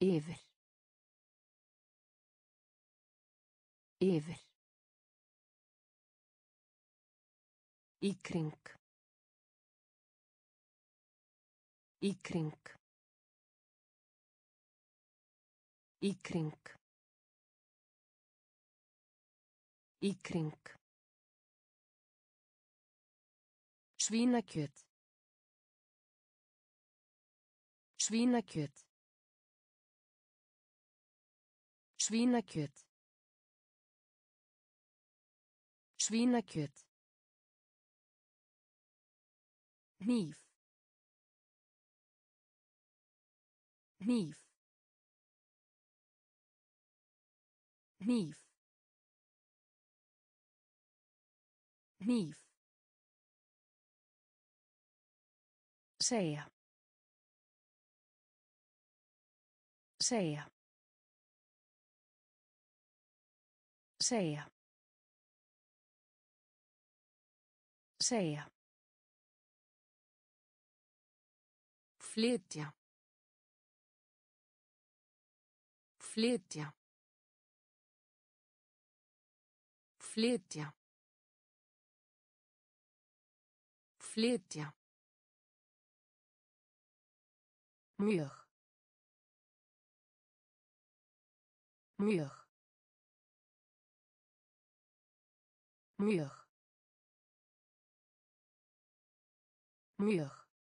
Yfir. Yfir. Í kring. Í kring. Í kring. Í kring. Svínakjöt. Svínakjöt. Svínakjöt. Svínakjöt. Hníf. Hníf. Hníf. Hníf. Segja. Segja. Segja. Segja. Flytja. Flytja. Flytja. Flytja. Mjög. Mjög. Mjög. Mjög.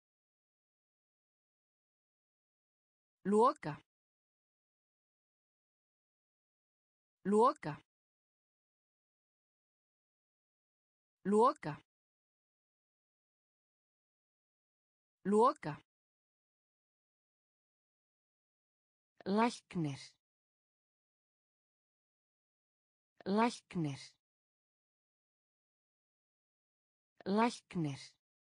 Loka. Loka. Loka. Loka. Læknir. Læknir. Læknir.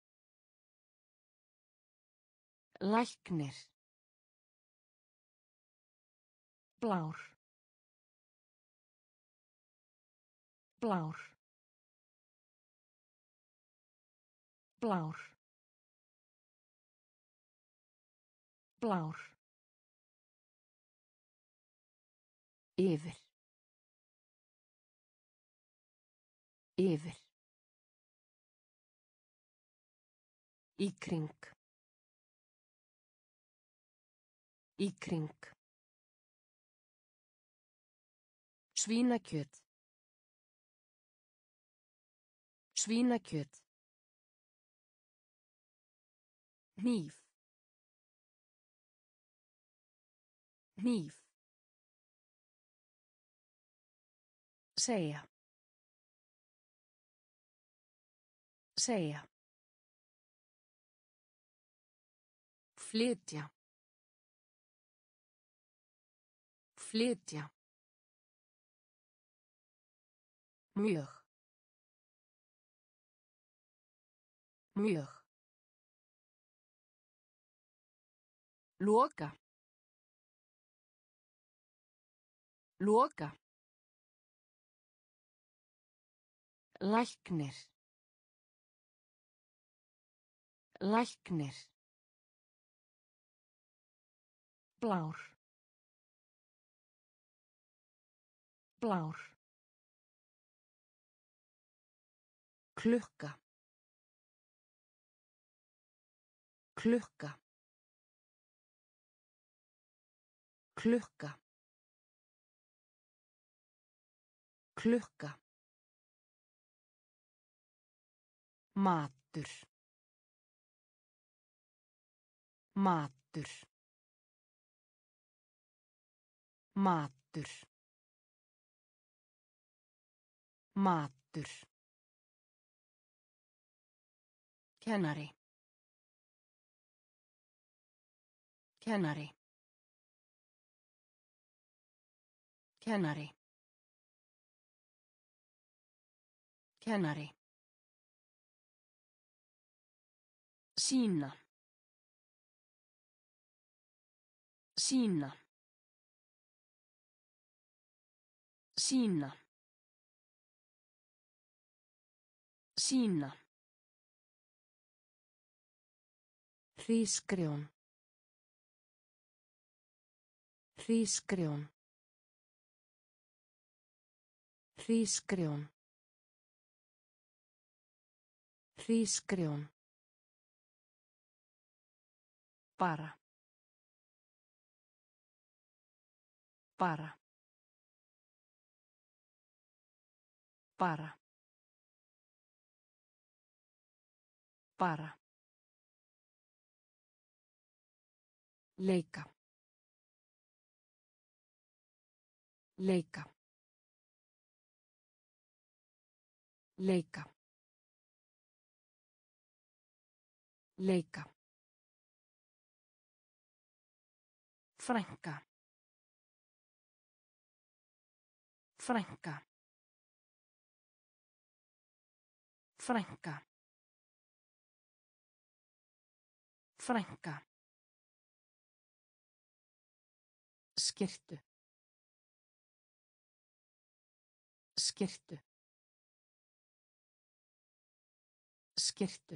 Læknir. Blár. Blár. Blár. Blár. Yfir. Yfir. Í kring. Í kring. Svínakjöt. Svínakjöt. Hníf. Hníf. Segja. Segja. Flytja. Flytja. Mjög. Mjög. Loka. Loka. Læknir. Læknir. Blár. Blár. Klukka. Klukka. Klukka. Klukka. Matur. Matur. Matur. Matur. Kennari. Kennari. Kennari. Kennari. Sýna. Sýna. Sýna. Sýna. Hrísgrjón. Hrísgrjón. Hrísgrjón. Hrísgrjón. Bara. Bara. Bara. Bara. Leika. Leika. Leika. Leika. Frænka. Frænka. Frænka. Frænka. Skyrtu. Skyrtu. Skyrtu.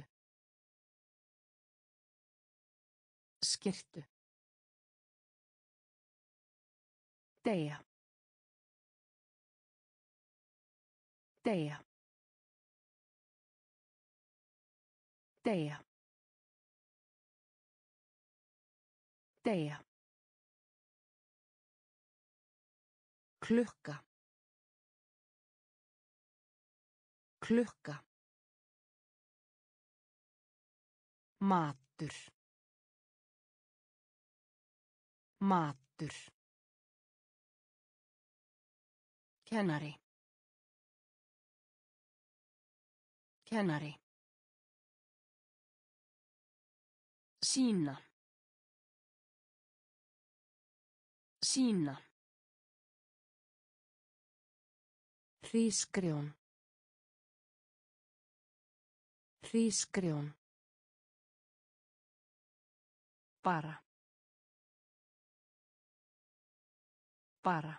Skyrtu. Deyja. Deyja. Deyja. Deyja. Klukka. Klukka. Matur. Matur. Kennari. Kennari. Sýna. Sýna. Hrísgrjón. Hrísgrjón. Bara. Bara.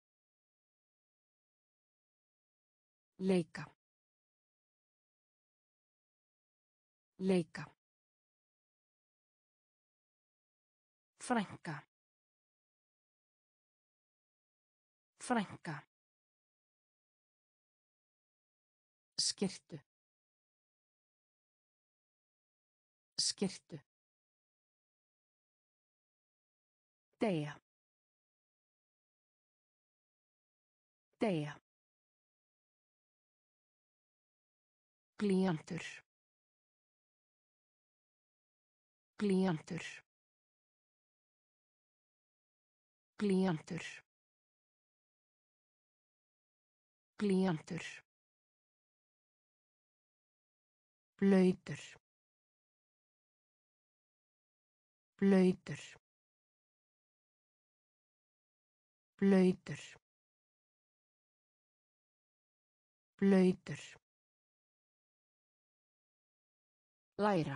Leika. Leika. Frænka. Frænka. Skyrtu. Skyrtu. Deyja. Deyja. Blýantur. Blýantur. Blýantur. Blýantur. Blautur. Blautur. Blautur. Blautur. Læra.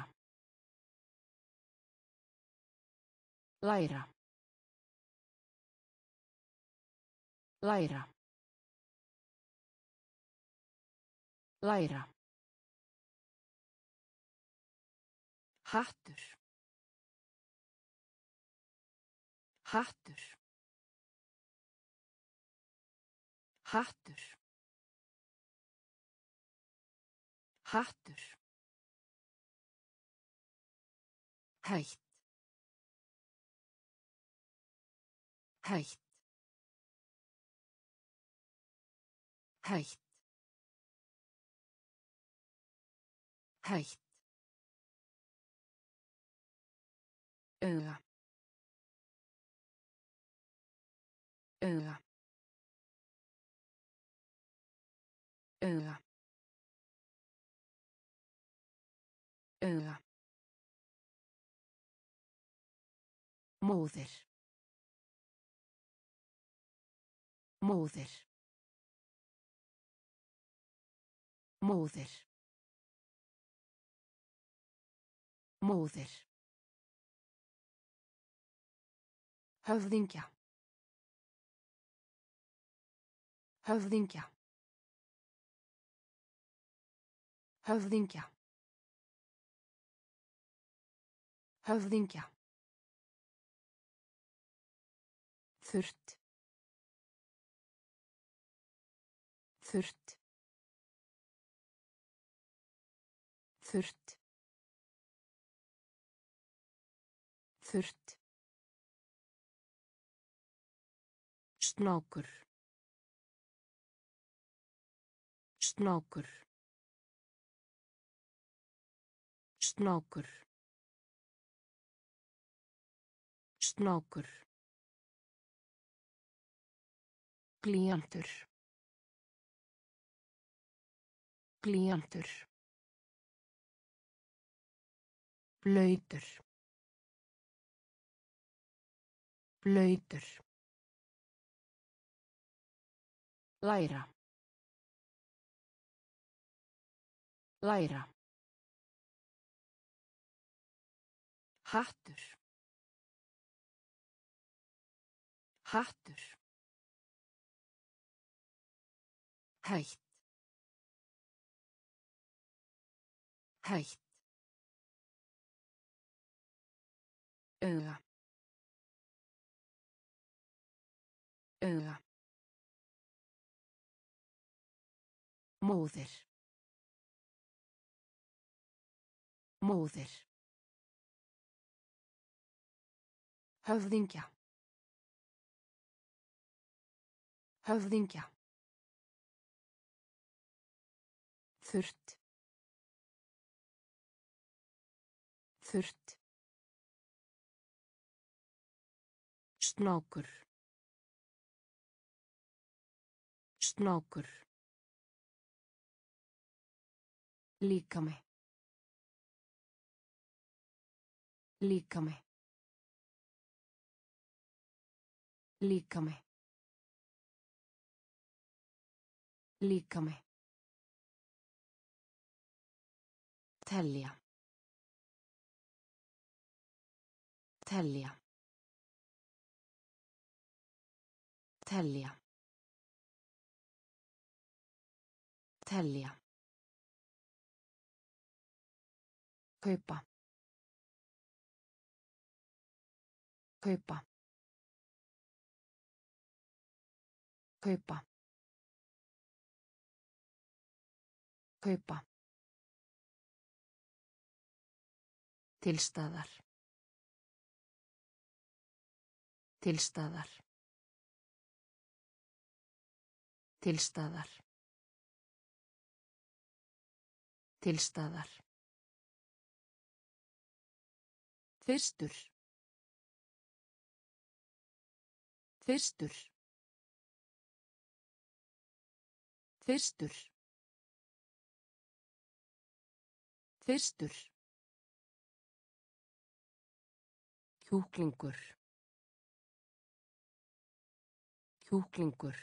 Læra. Læra. Læra. Hattur. Hattur. Hattur. Hattur. Hætt. Hætt. Hætt. Hætt. Auga. Auga. Auga. Auga. Móðir. Móðir. Móðir. Móðir. Höfðingja. Höfðingja. Höfðingja. Höfðingja. Þurrt. Þurrt. Þurrt. Þurrt. Snákur. Snákur. Snákur. Snákur. Glíjantur. Glíjantur. Blautur. Blautur. Læra. Læra. Hattur. Hattur. Hætt. Hætt. Auga. Auga. Móðir. Móðir. Höfðingja. Höfðingja. Þurrt. Þurrt. Snákur. Snákur. Líkami. Líkami. Líkami. Líkami. Telja. Telja. Telja. Telja. Kaupa. Kaupa. Kaupa. Kaupa. Tilstaðar. Tilstaðar. Tilstaðar. Tilstaðar. Fyrstur. Fyrstur. Fyrstur. Fyrstur. Kjúklingur. Kjúklingur.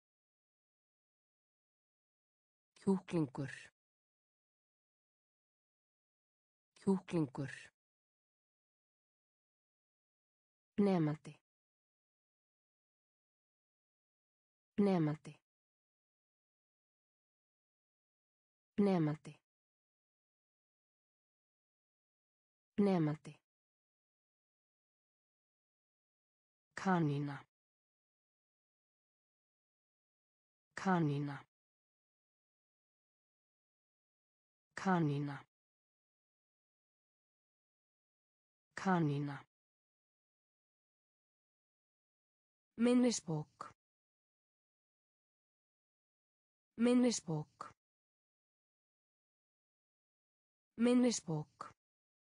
Kjúklingur. Kjúklingur. Nemandi. Nemandi. Nemandi. Nemandi. Kanína. Kanína. Kanína. Kanína. Minnisbók. Minnisbók. Minnisbók.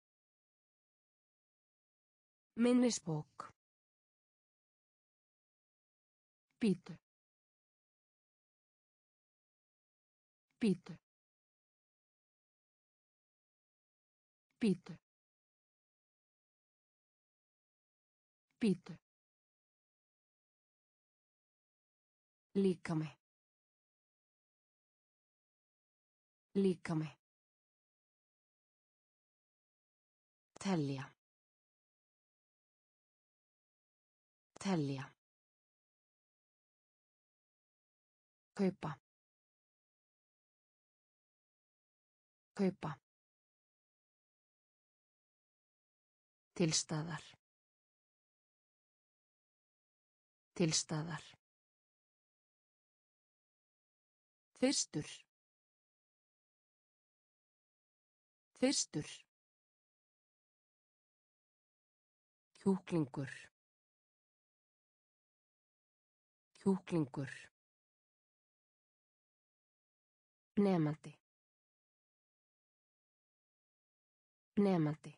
Minnisbók. Bítu. Bítu. Bítu. Bítu. Líkami. Líkami. Telja. Telja. Kaupa. Kaupa. Tilstaðar. Til staðar. Fyrstur. Fyrstur. Kjúklingur. Kjúklingur. Nemandi. Nemandi.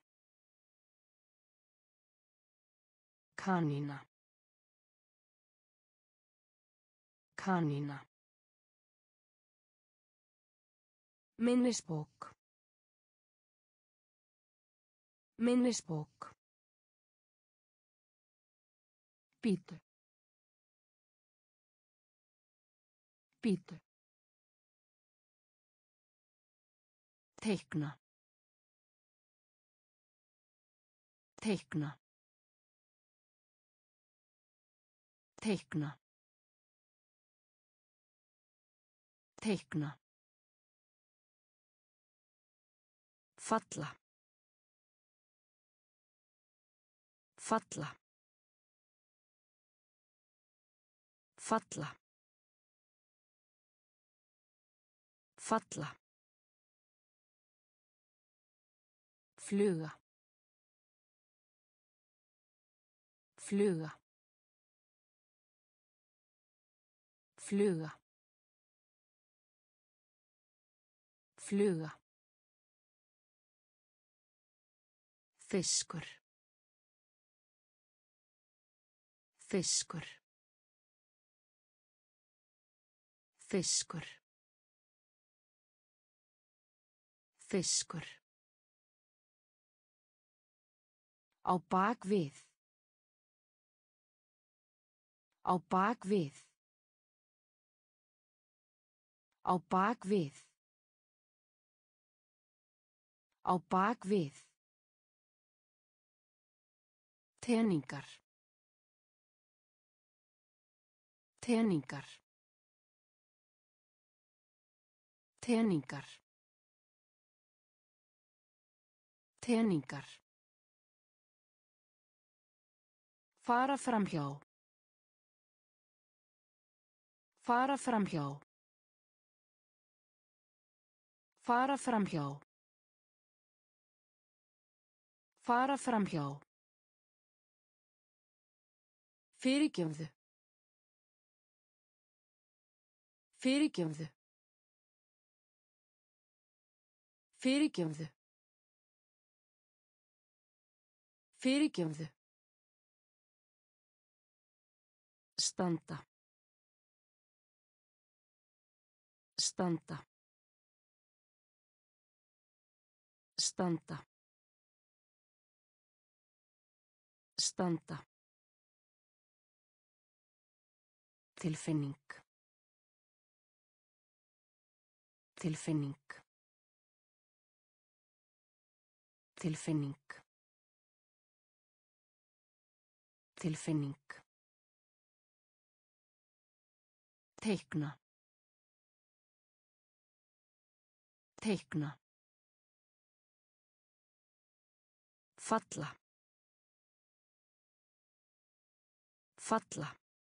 Kanína. Kanína. Minnisbók. Minnisbók. Bítu. Bítu. Teikna. Teikna. Teikna. Teikna. Falla. Falla. Falla. Falla. Fluga. Fluga. Fluga. Fluga. Fiskur. Fiskur. Fiskur. Fiskur. Á bak við. Á bak við. Á bak við. Á bak við. Teningar. Teningar. Teningar. Teningar. Fara framhjá. Fara framhjá. Fara framhjá. Fara framhjá. Fyrirgefðu. Fyrirgefðu. Fyrirgefðu. Fyrirgefðu. Standa. Standa. Standa. Standa. Tilfinning. Tilfinning. Tilfinning. Tilfinning. Teikna. Teikna. Falla. Falla.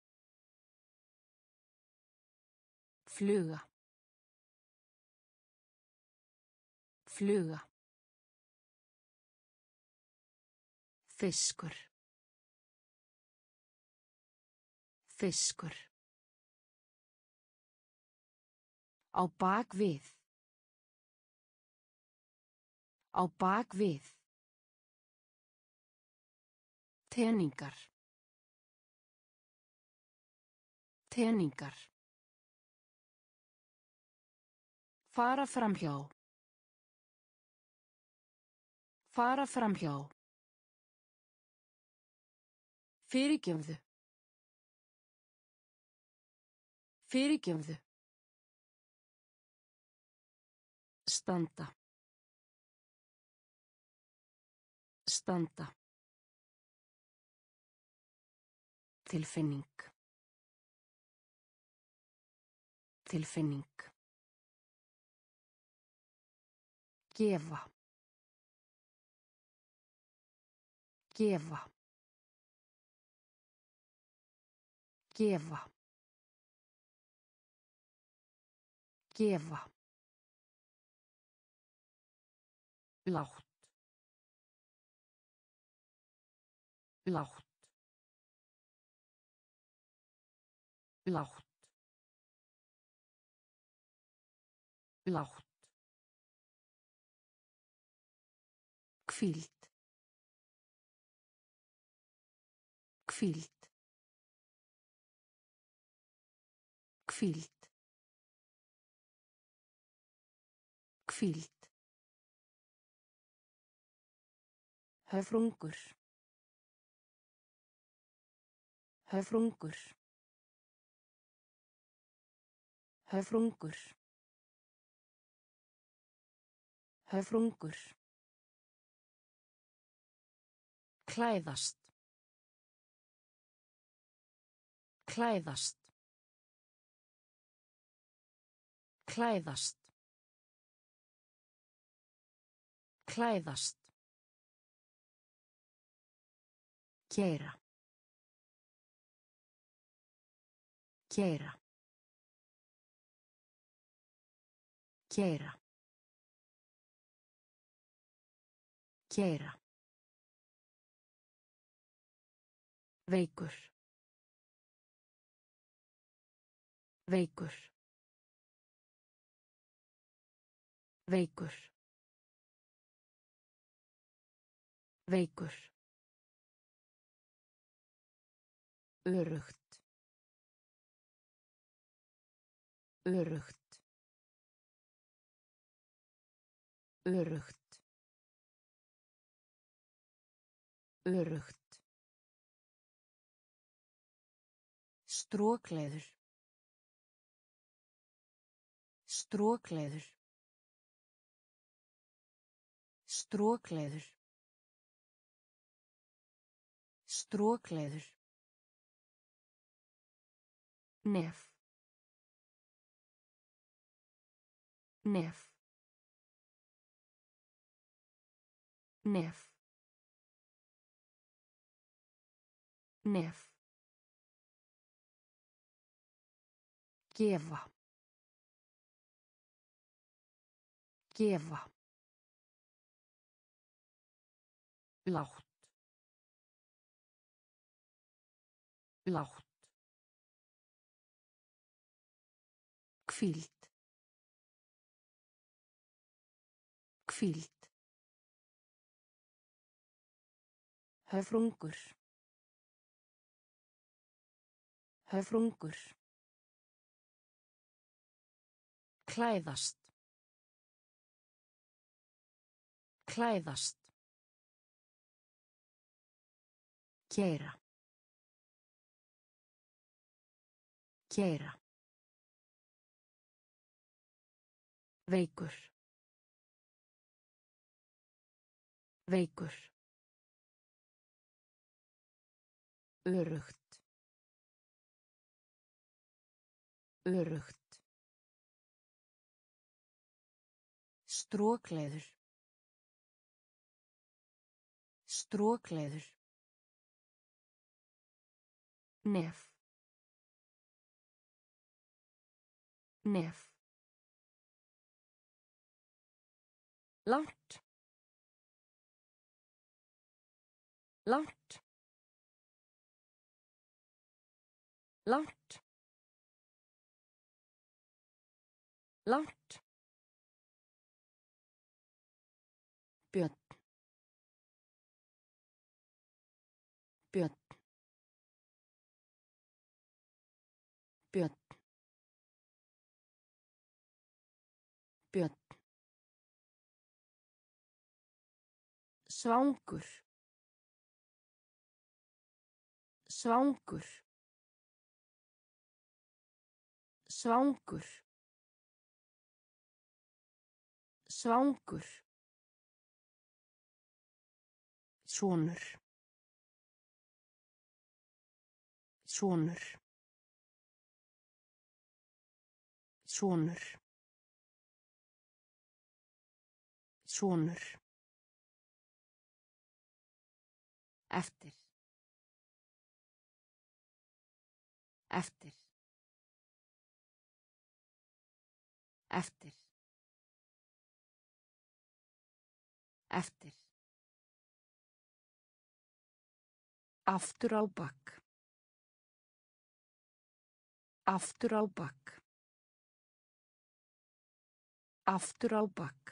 Fluga. Fluga. Fiskur. Fiskur. Á bak við. Á bak við. Teningar. Teningar. Fara framhjá. Fara framhjá. Fyrirgefðu. Fyrirgefðu. Standa. Standa. Tilfinning. Tilfinning. Gefa. Gefa. Gefa. Gefa. Lágt. Lágt. Lágt. Lágt. Hvíld. Hvíld. Hvíld. Hvíld. Höfrungur. Höfrungur. Höfrungur. Höfrungur. Klæðast. Klæðast. Klæðast. Klæðast. Keyra. Keyra. Keyra. Keyra. Veikur. Veikur. Veikur. Veikur. Öruggt. Öruggt. Öruggt. Öruggt. Strokleður. Strokleður. Strokleður. Strokleður. Nef. Nef. Nef. Nef. Gefa. Gefa. Lágt. Lágt. Hvíld. Hvíld. Höfrungur. Höfrungur. Klæðast. Klæðast. Keyra. Keyra. Veikur. Veikur. Öruggt. Öruggt. Strokleður. Strokleður. Nef. Nef. Langt. Langt. Langt. Langt. Björn. Björn. Björn. Björn. Svangur. Svangur. Svangur. Svangur. Sonur. Sonur. Sonur. Sonur. Eftir. Eftir. Eftir. Eftir. Aftur á bak. Aftur á bak. Aftur á bak.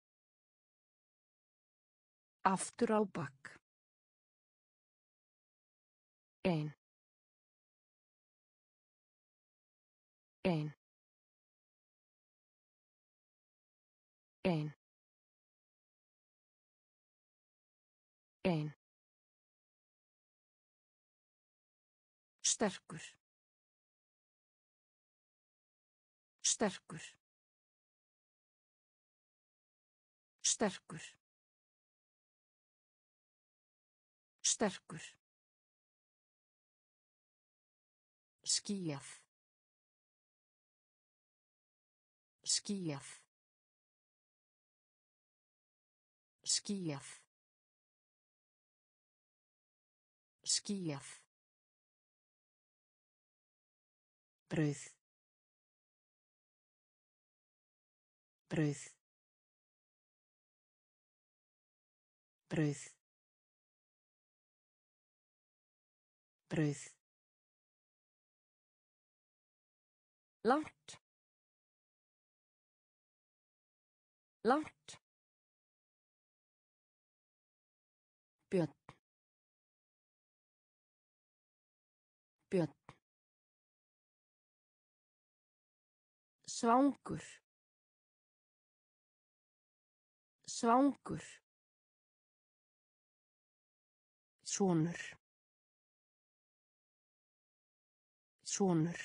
Aftur á bak. Ein. Ein. Ein. Ein. Sterkur. Sterkur. Sterkur. Sterkur. Skýjað. Skýjað. Skýjað. Skýjað. Brauð. Brauð. Brauð. Brauð. Langt. Langt. Björn. Björn. Svangur. Svangur. Sonur. Sonur.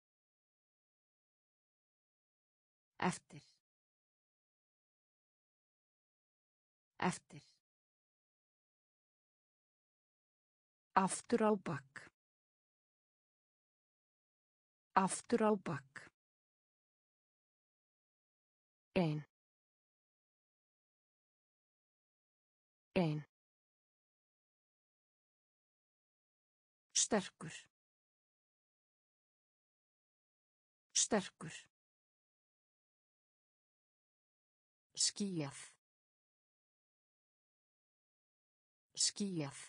Eftir. Eftir. Aftur á bak. Aftur á bak. Ein. Ein. Sterkur. Sterkur. Skýjað. Skýjað.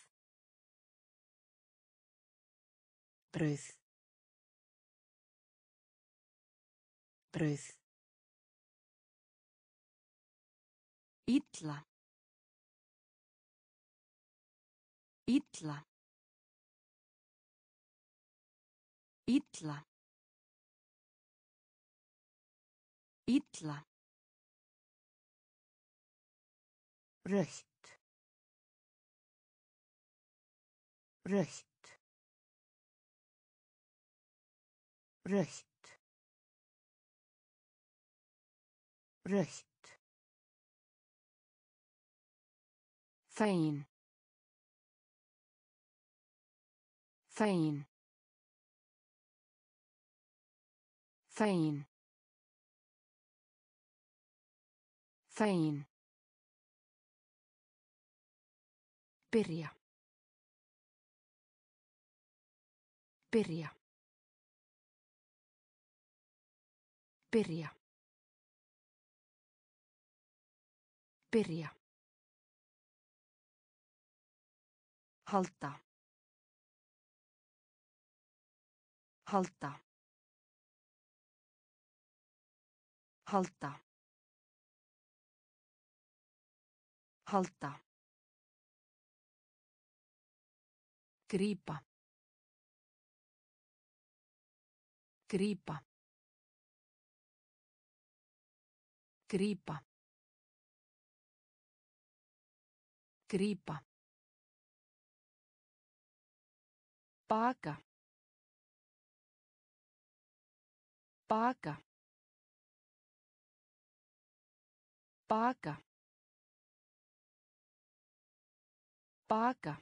Brauð. Brauð. Illa. Illa. Illa. Illa. Rautt. Rautt. Rautt. Rautt. Fegin. Fegin. Fegin. Fegin. Byrja. Byrja. Byrja. Byrja. Halda. Halda. Halda. Halda. Grípa. Grípa. Grípa. Grípa. Baka. Baka. Baka. Baka.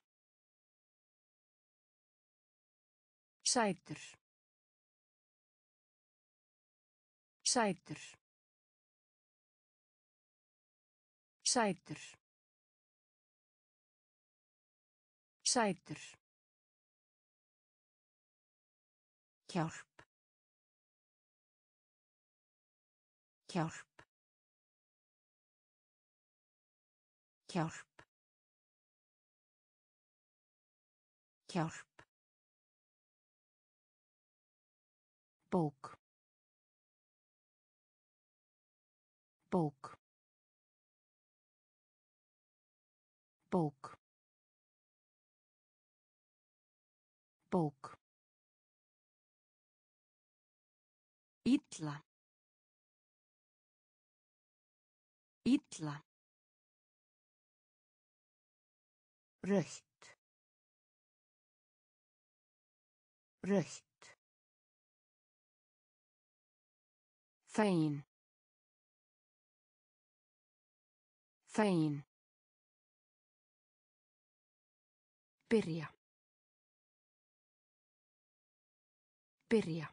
Sætur. Sætur. Sætur. Sætur. Hjálp. Hjálp. Hjálp. Hjálp. Bók. Bók. Bók. Bók. Illa. Illa. Rautt. Rautt. Fegin. Fegin. Byrja. Byrja.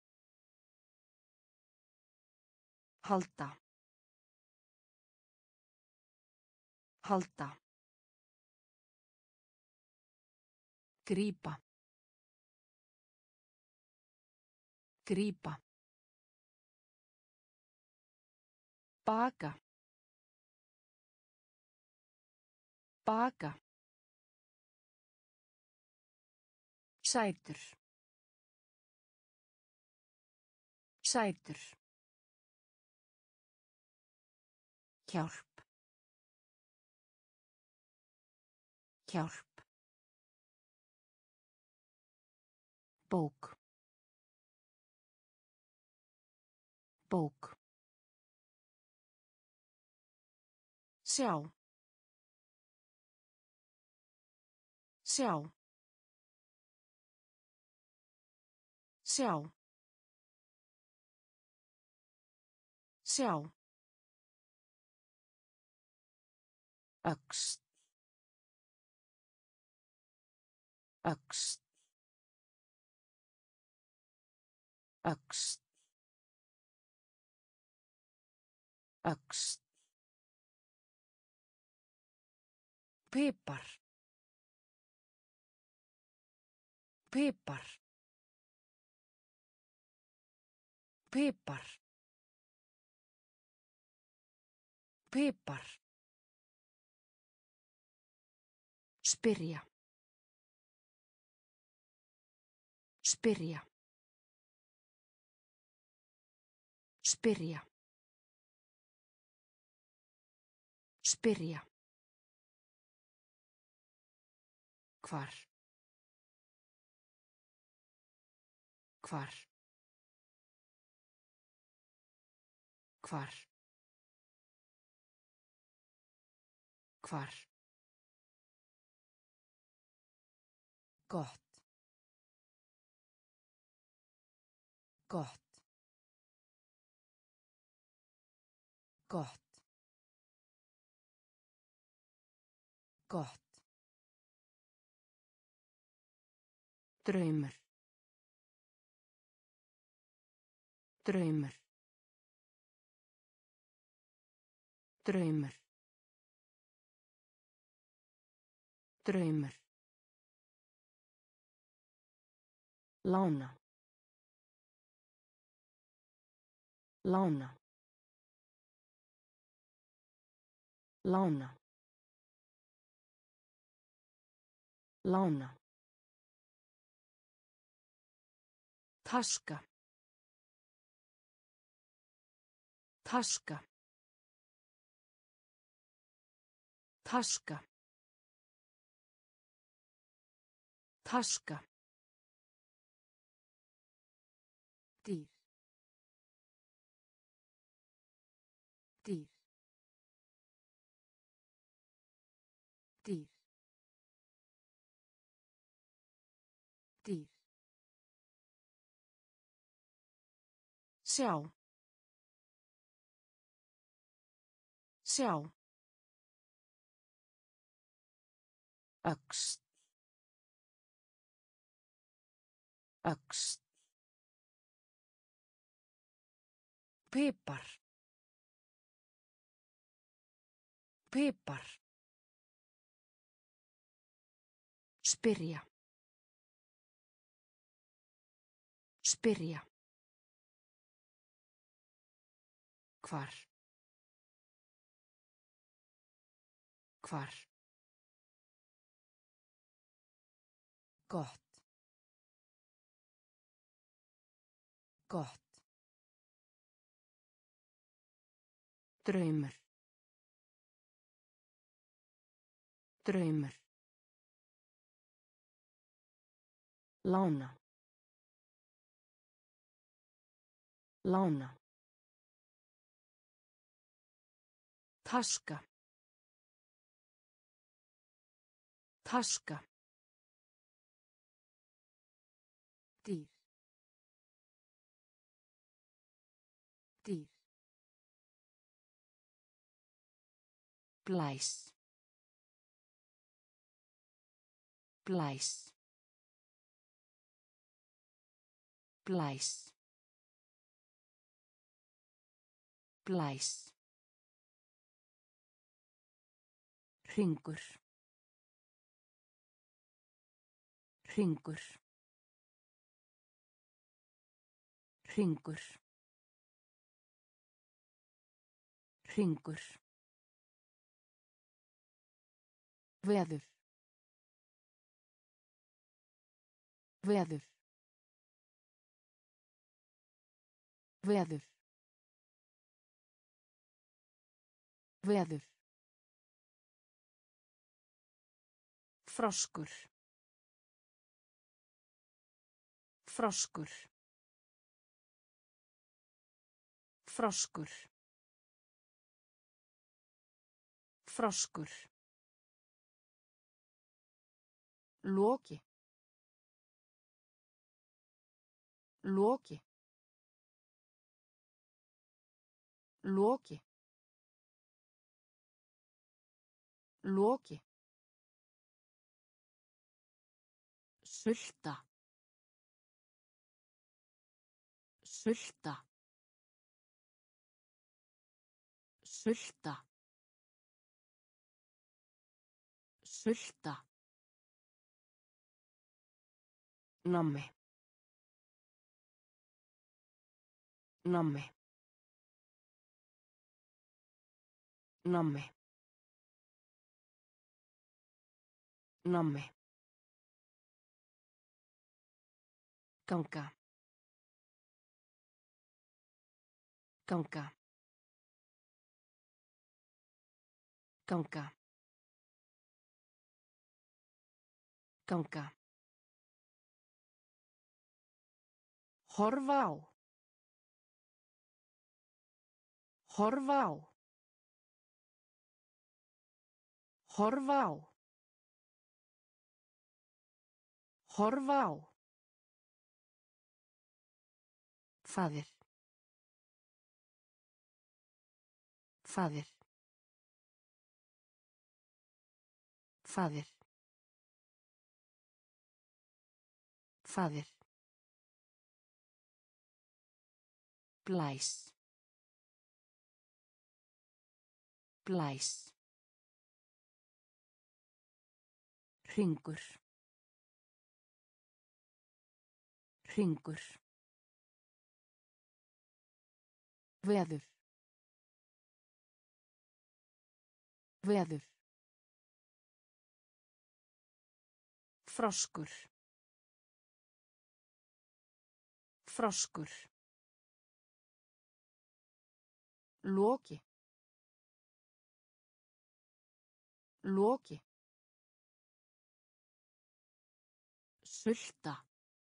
Halda. Halda. Grípa. Grípa. Baka. Baka. Sætur. Sætur. Hjálp. Hjálp. Bók. Bók. Sjá. Sjá. Sjá. Sjá. Öxl. Öxl. Öxl. Öxl. Pipar. Pipar. Pipar. Pipar. Spyrja. Spyrja. Spyrja. Spyrja. Hvar. Hvar. Hvar. Hvar. Gott. Gott. Gott. Gott. Draumur. Draumur. Draumur. Draumur. Lána. Lána. Lána. Lána. Taska. Taska. Taska. Taska. Dýr. Dýr. Dýr. Dýr. Sjá. Sjá. Öxl. Öxl. Pipar. Pipar. Spyrja. Spyrja. Hvar. Hvar. Gott. Gott. Draumur. Draumur. Lána. Lána. Taska. Taska. Dýr. Dýr. Blæs. Blæs. Blæs. Blæs. Hringur. Hringur. Hringur. Hringur. Veður. Veður. Veður. Veður. Froskur. Froskur. Froskur. Froskur. Loki. Loki. Loki. Loki. Sulta. Sulta. Sulta. Sulta. Nammi. Nammi. Nammi. Nammi. Ganga. Ganga. Ganga. Ganga. Horfa á. Horfa á. Horfa á. Horfa á. Faðir. Faðir. Faðir. Faðir. Blæs. Blæs. Hringur. Hringur. Veður. Veður. Froskur. Froskur. Loki. Loki. Sulta.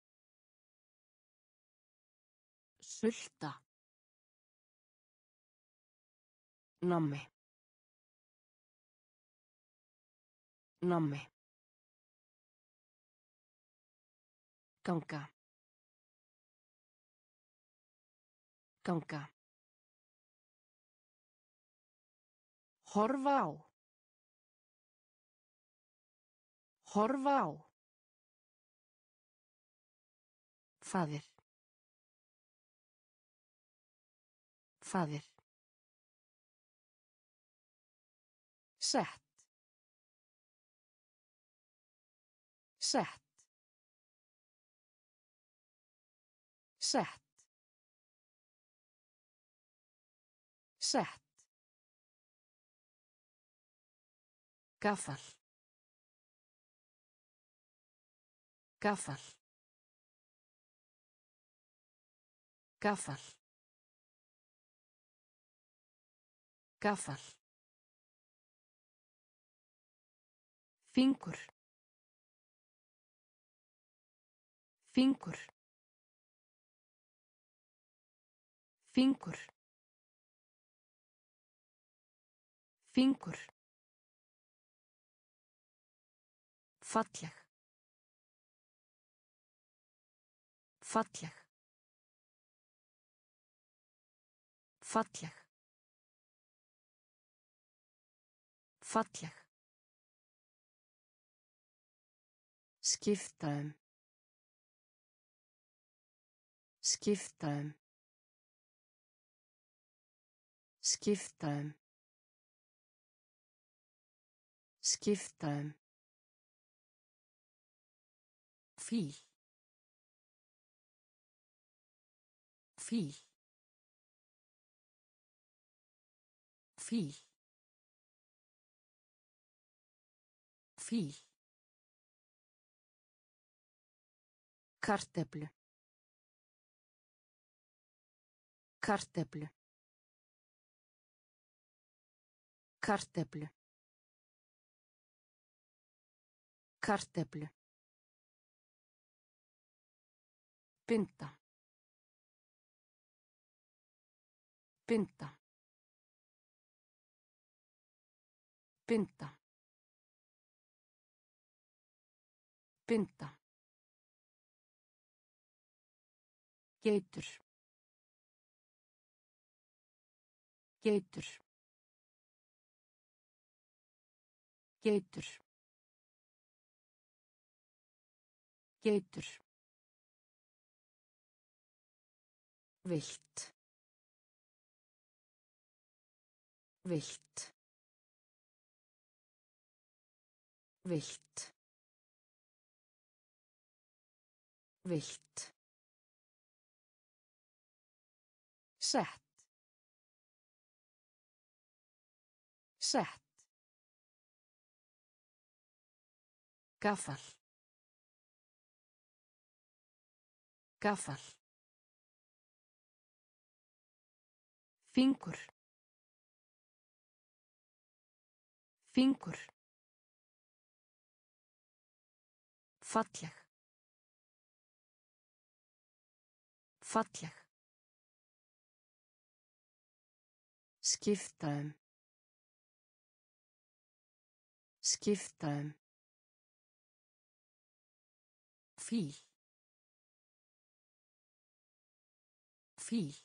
Sulta. Nammi. Nammi. Ganga. Ganga. Horfa á. Horfa á. Faðir. Faðir. Sett. Sett. Sett. Sett. Gaffal. Gaffal. Gaffal. Gaffal. Fingur. Fingur. Fingur. Fingur. Falleg. Falleg. Falleg. Falleg. Skipta um. Skipta um. Skipta um. Skipta um. Fíl. Fíl. Fíl. Fíl. Kartöflu. Kartöflu. Kartöflu. Kartöflu. Binda. Binda. Binda. Binda. Geitur. Geitur. Geitur. Geitur. Vilt. Vilt. Vilt. Vilt. Sett. Sett. Gaffal. Gaffal. Fingur. Fingur. Falleg. Falleg. Skipta um. Skipta um. Fíl. Fíl.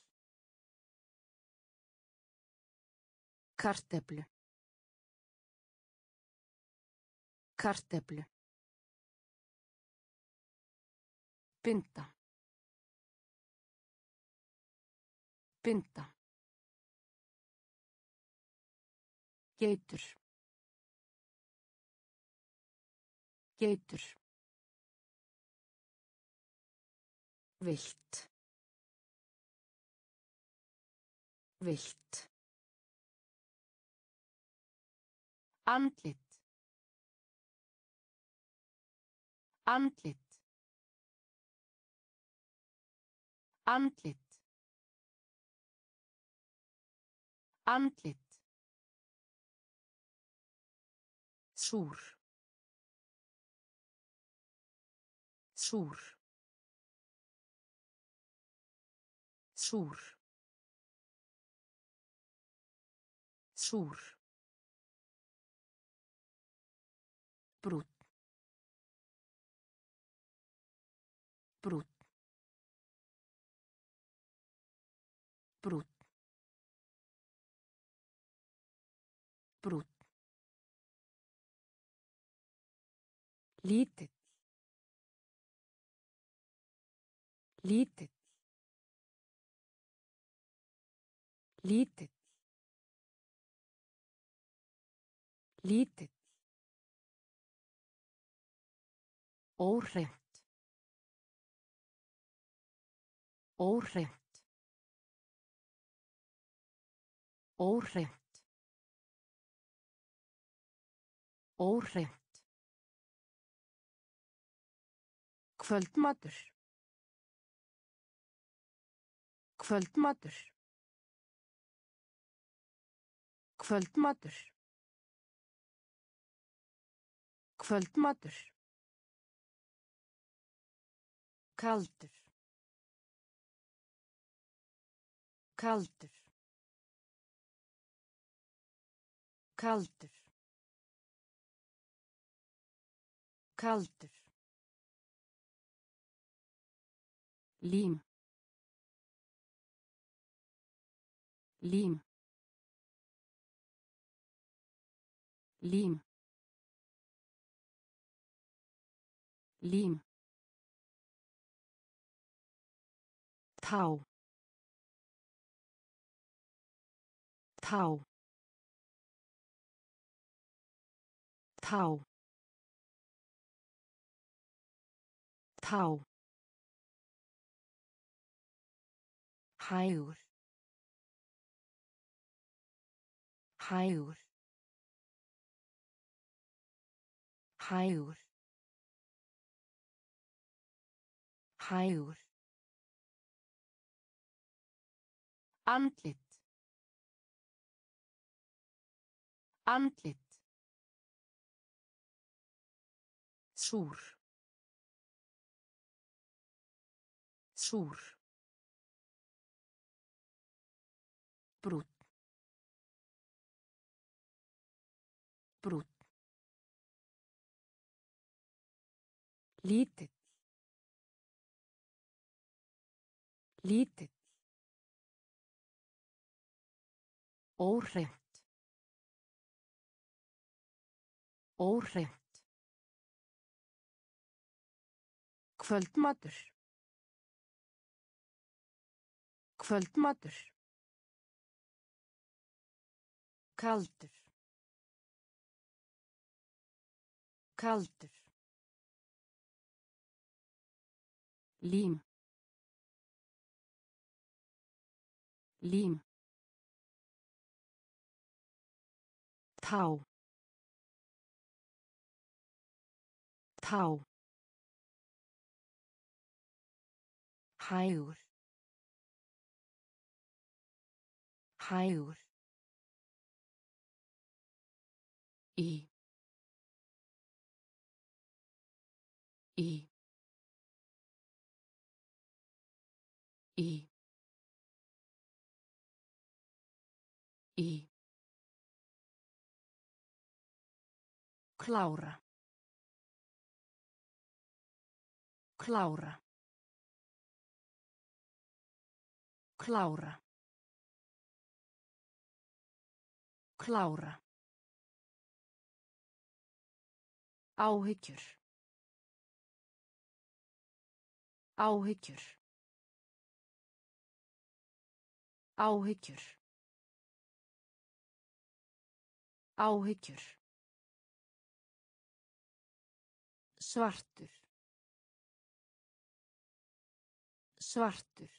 Kartöflu. Kartöflu. Binda. Binda. Geitur. Geitur. Vilt. Vilt. Andlit. Andlit. Andlit. Andlit. Súr. Súr. Súr. Súr. Brúnn. Brúnn. Brúnn. Brúnn. Lítill. Lítill. Lítill. Lítill. Óhreint. Óhreint. Óhreint. Óhreint. Kvöldmatur. Kvöldmatur. Kvöldmatur. Kvöldmatur. Kaldur. Kaldur. Kaldur. Kaldur. Lím. Lím. Lím. Lím. Tá. Tá. Tá. Tá. Hægur. Hægur. Hægur. Hægur. Andlit. Andlit. Súr. Súr. Brúnn. Brúnn. Lítill. Lítill. Óhreint. Óhreint. Kvöldmatur. Kvöldmatur. Kaldur. Kaldur. Lím. Lím. Tá. Tá. Hægur. Hægur. Í. Í. Í. Í. Klára. Klára. Klára. Klára. Áhyggjur. Áhyggjur. Áhyggjur. Áhyggjur. Svartur. Svartur.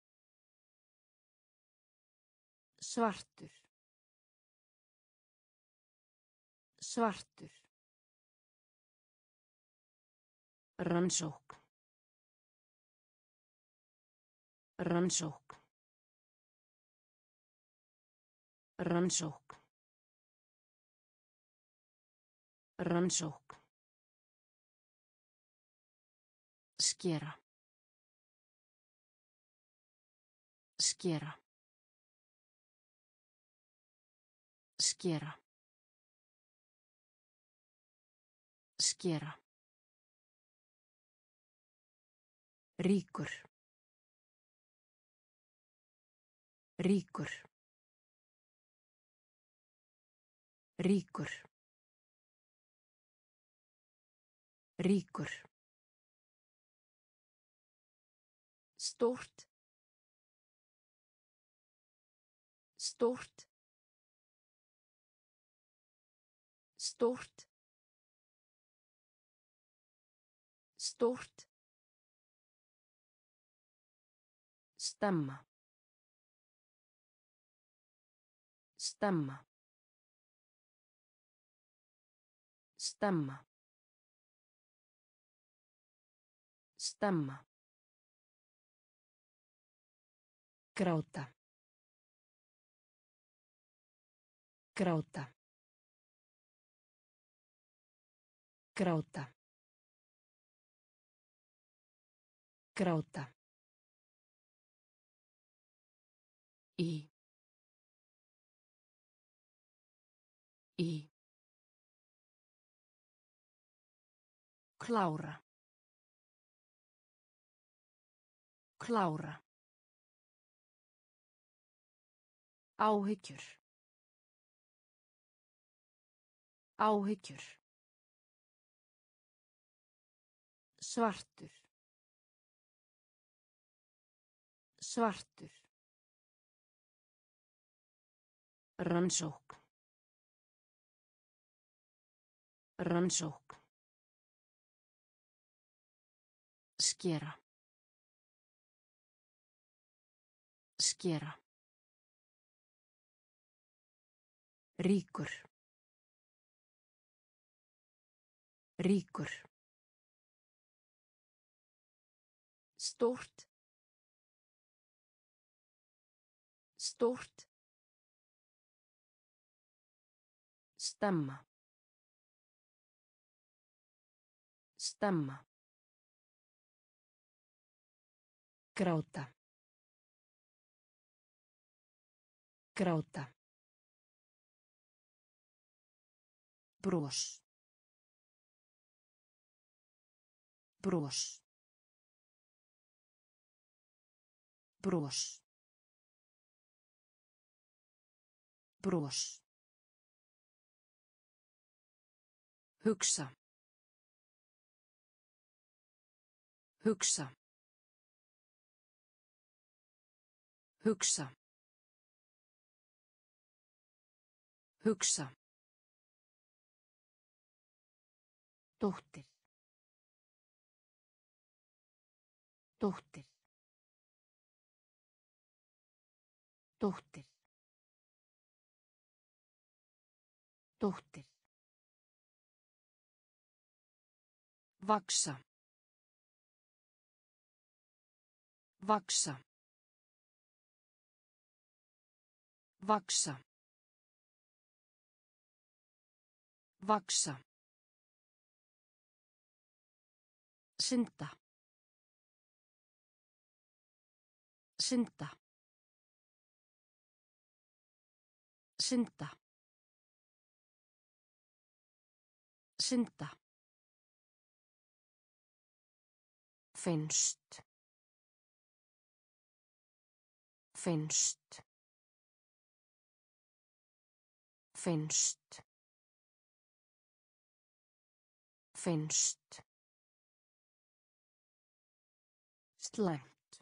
Svartur. Svartur. Rannsókn. Rannsókn. Rannsókn. Rannsókn. Skera. Skera. Skera. Skera. Ríkur. Ríkur. Ríkur. Ríkur. Stórt. Stórt. Stórt. Stórt. Stemma. Stemma. Stemma. Stemma. Gráta. Gráta. Gráta. Gráta. Í. Í. Klára. Klára. Áhyggjur. Áhyggjur. Svartur. Svartur. Rannsókn. Rannsókn. Skera. Skera. Ríkur. Ríkur. Stórt. Stórt. Stemma. Stemma. Gráta. Gráta. Bros. Bros. Bros. Bros. Hugsa. Hugsa. Hugsa. Hugsa. Dóttir. Dóttir. Dóttir. Dóttir. Vaksa. Vaksa. Vaksa. Vaksa. Synda. Synda. Synda. Synda. Finnst. Finnst. Finnst. Finnst. Slæmt.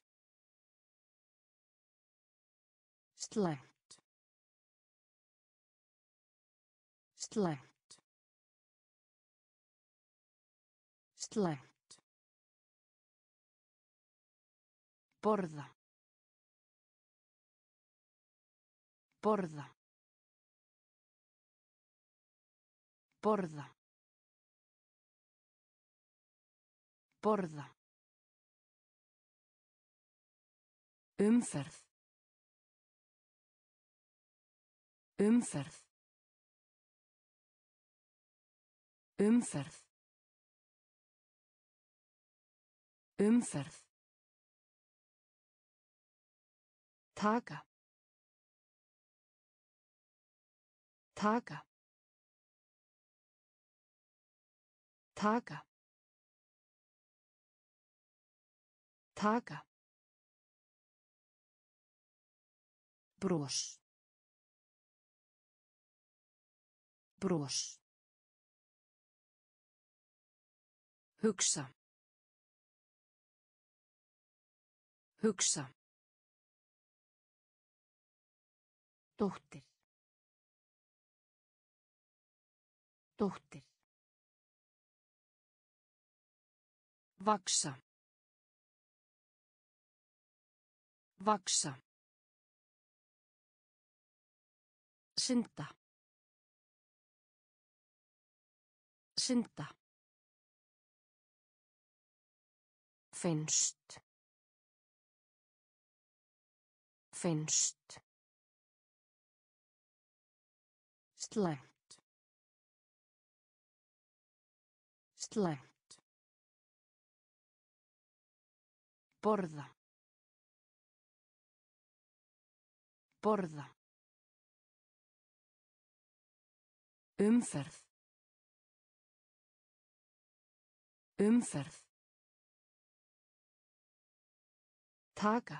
Slæmt. Slæmt. Slæmt. Borða. Borða. Borða. Borða. Umferð. Umferð. Umferð. Umferð. Taka. Taka. Taka. Taka. Bros. Bros. Hugsa. Hugsa. Dóttir. Dóttir. Vaksa. Vaxa. Synda. Synda. Finnst. Finnst. Slæmt. Slæmt. Borða. Borða. Umferð. Umferð. Taka.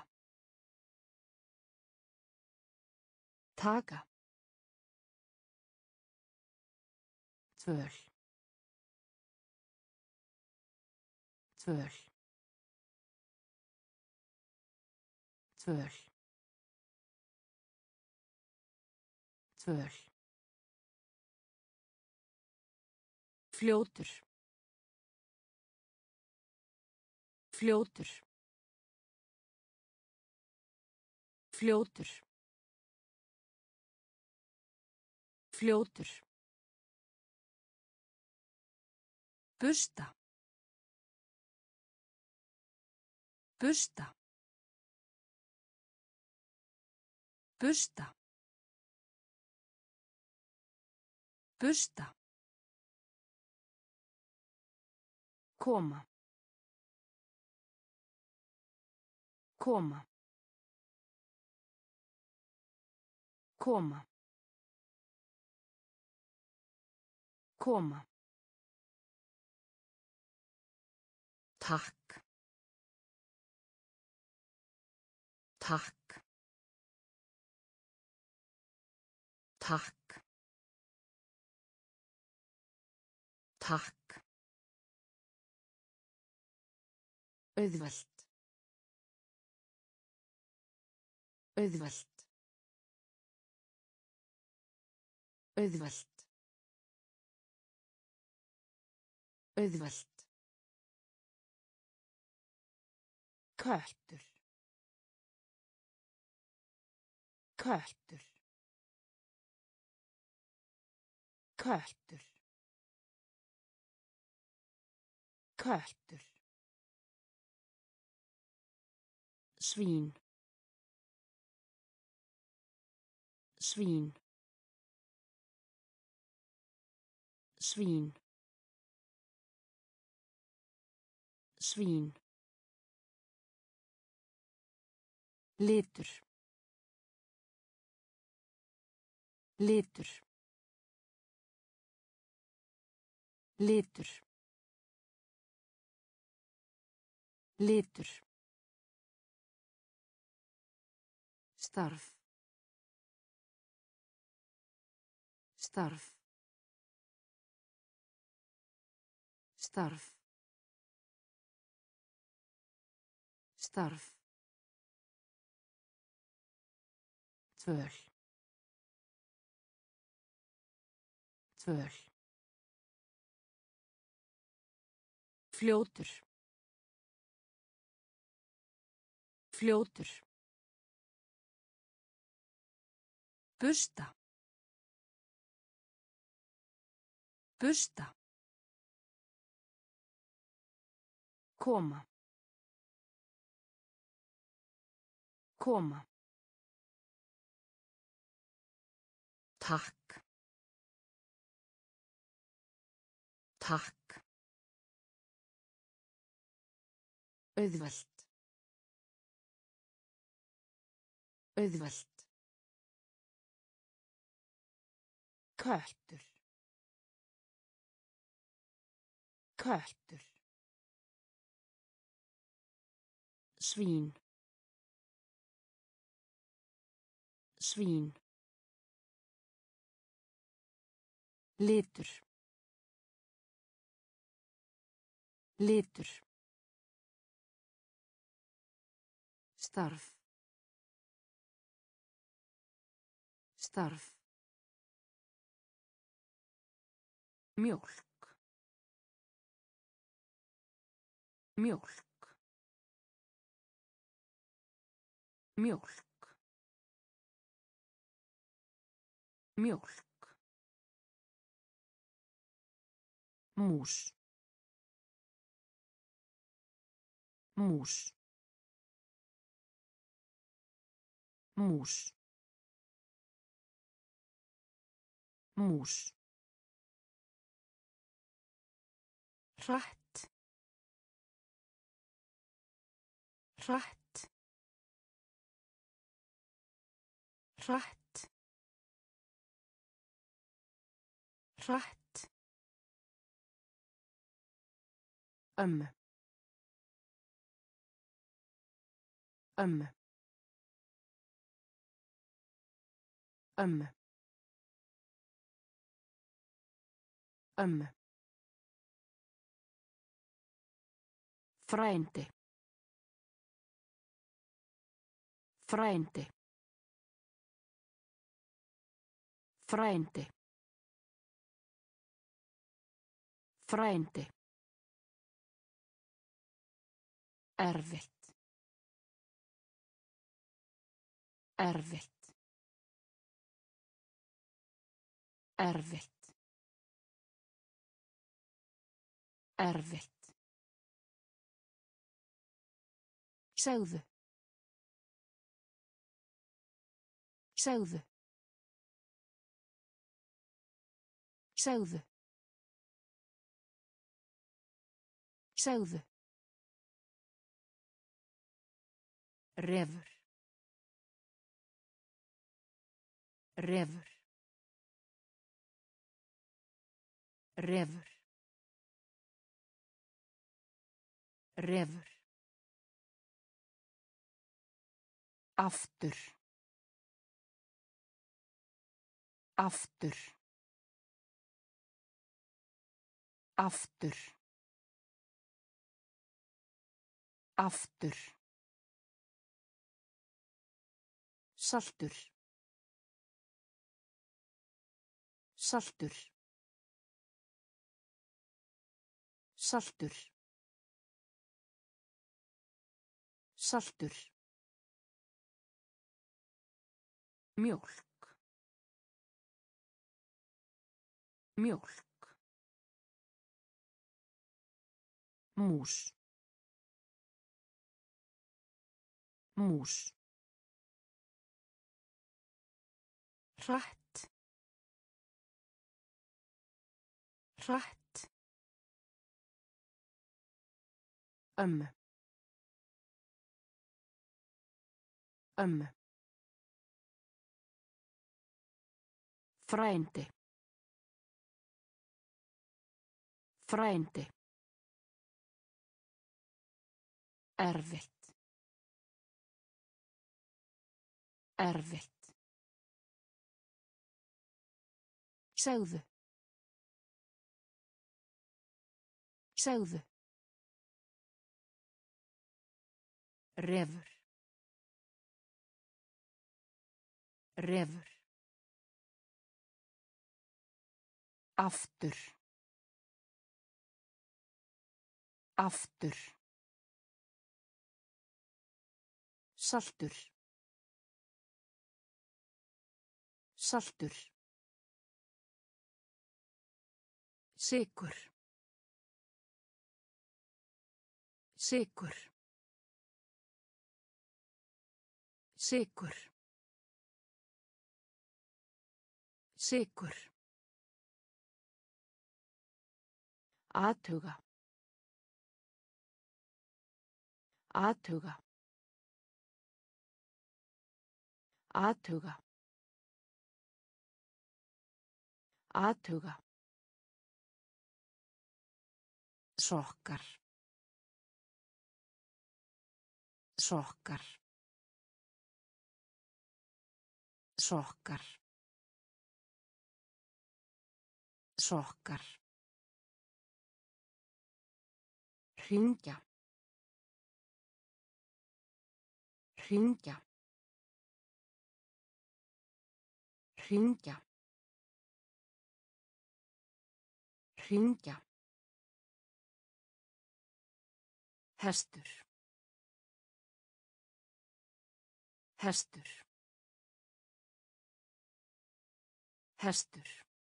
Taka. Tvöl. Tvöl. Tvöl. Tvöl. Fljótur. Fljótur. Fljótur. Fljótur. Busta. Busta. Busta. Busta. Koma. Koma. Koma. Koma. Takk. Takk. Takk. Takk. Auðvelt. Auðvelt. Auðvelt. Auðvelt. Köttur. Köttur. Köttur. Köttur. Svín. Svín. Svín. Svín. Litur. Litur. Litur. Litur. Starf. Starf. Starf. Starf. Tvöl. Tvöl. Fljótur. Fljótur. Busta. Busta. Koma. Koma. Takk. Takk. Auðvelt. Auðvelt. Köttur. Köttur. Svín. Svín. Litur. Litur. Starf. Starf. Mjólk. Mjólk. mjólk mjólk mús mús mús mús hratt hratt hratt hratt ömmu ömmu ömmu ömmu frændi frændi frændi frændi erfitt erfitt erfitt erfitt segðu segðu segðu segðu refur refur refur refur aftur aftur aftur aftur saltur saltur saltur saltur mjólk mjólk mús mús hratt hratt ömmu ömmu frændi frændi erfitt erfitt segðu segðu refur refur aftur aftur saltur saltur sykur sykur sykur sykur athuga athuga athuga athuga sokkar sokkar sokkar sokkar hringja hringja hringja hringja hestur Hestur. Hestur.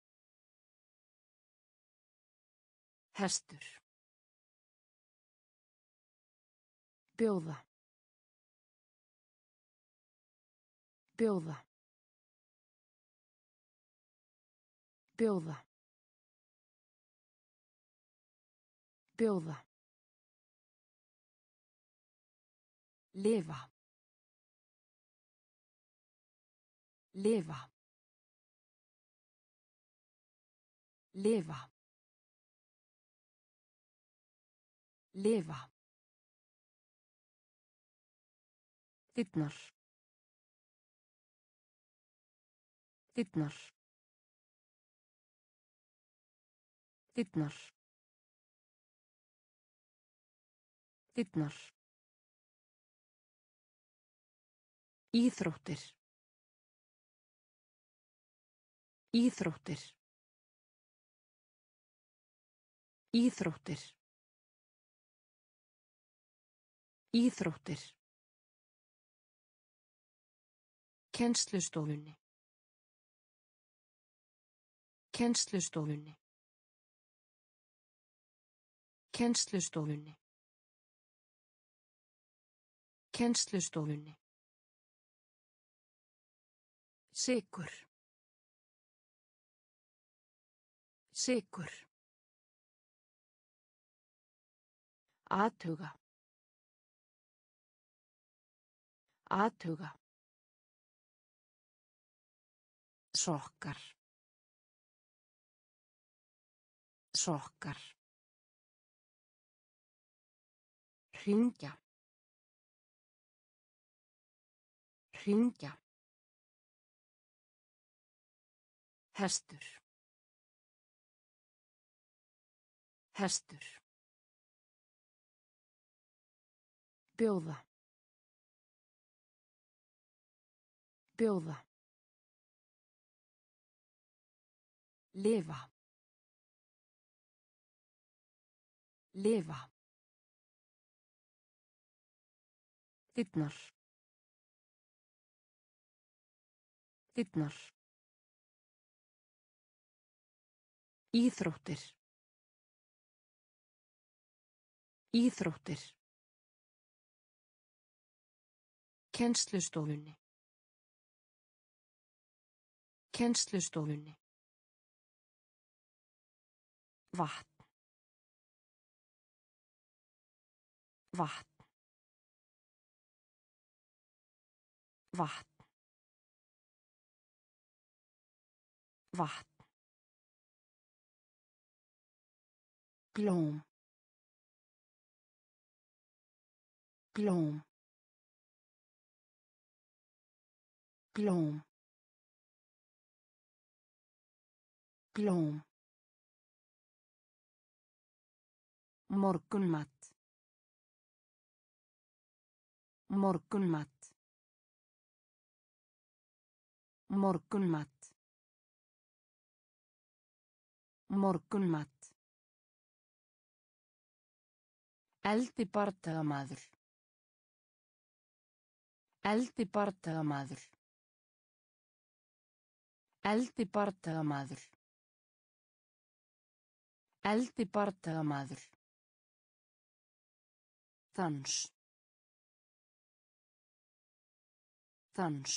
Hestur. Bjóða. Bjóða. Bjóða. Bjóða. Lifa. Lifa. Lifa. Lifa. Dyrnar. Dyrnar. Dyrnar. Dyrnar. Íþróttir. Íþróttir. Íþróttir. Íþróttir. Kennslustofunni. Kennslustofunni. Kennslustofunni. Kennslustofunni. Sykur. Sykur. Athuga. Athuga. Sokkar. Sokkar. Hringja. Hringja. Hestur. Hestur. Bjóða. Bjóða. Lifa. Lifa. Dyrnar. Dyrnar. Íþróttir. Íþróttir. Kennslustofunni. Kennslustofunni. Vatn. Vatn. Vatn. Vatn. Blóm. Blóm. Blóm. Blóm. Morgunmat. Morgunmat. Morgunmat. Morgunmat. Eldi bardagamaður. Eldi bardagamaður. Eldi bardagamaður. Eldi bardagamaður. Dans. Dans.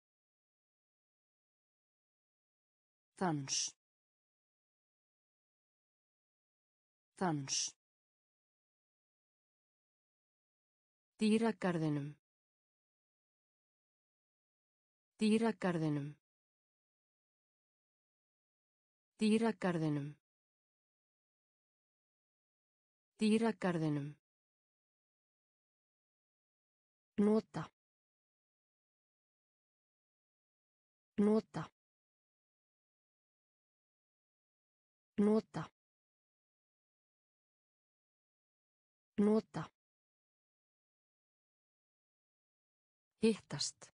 Dans. Dans. Dýragarðinum. Dýragarðinum. Dýragarðinum. Dýragarðinum. Nota. Nota. Nota. Nota. Hittast.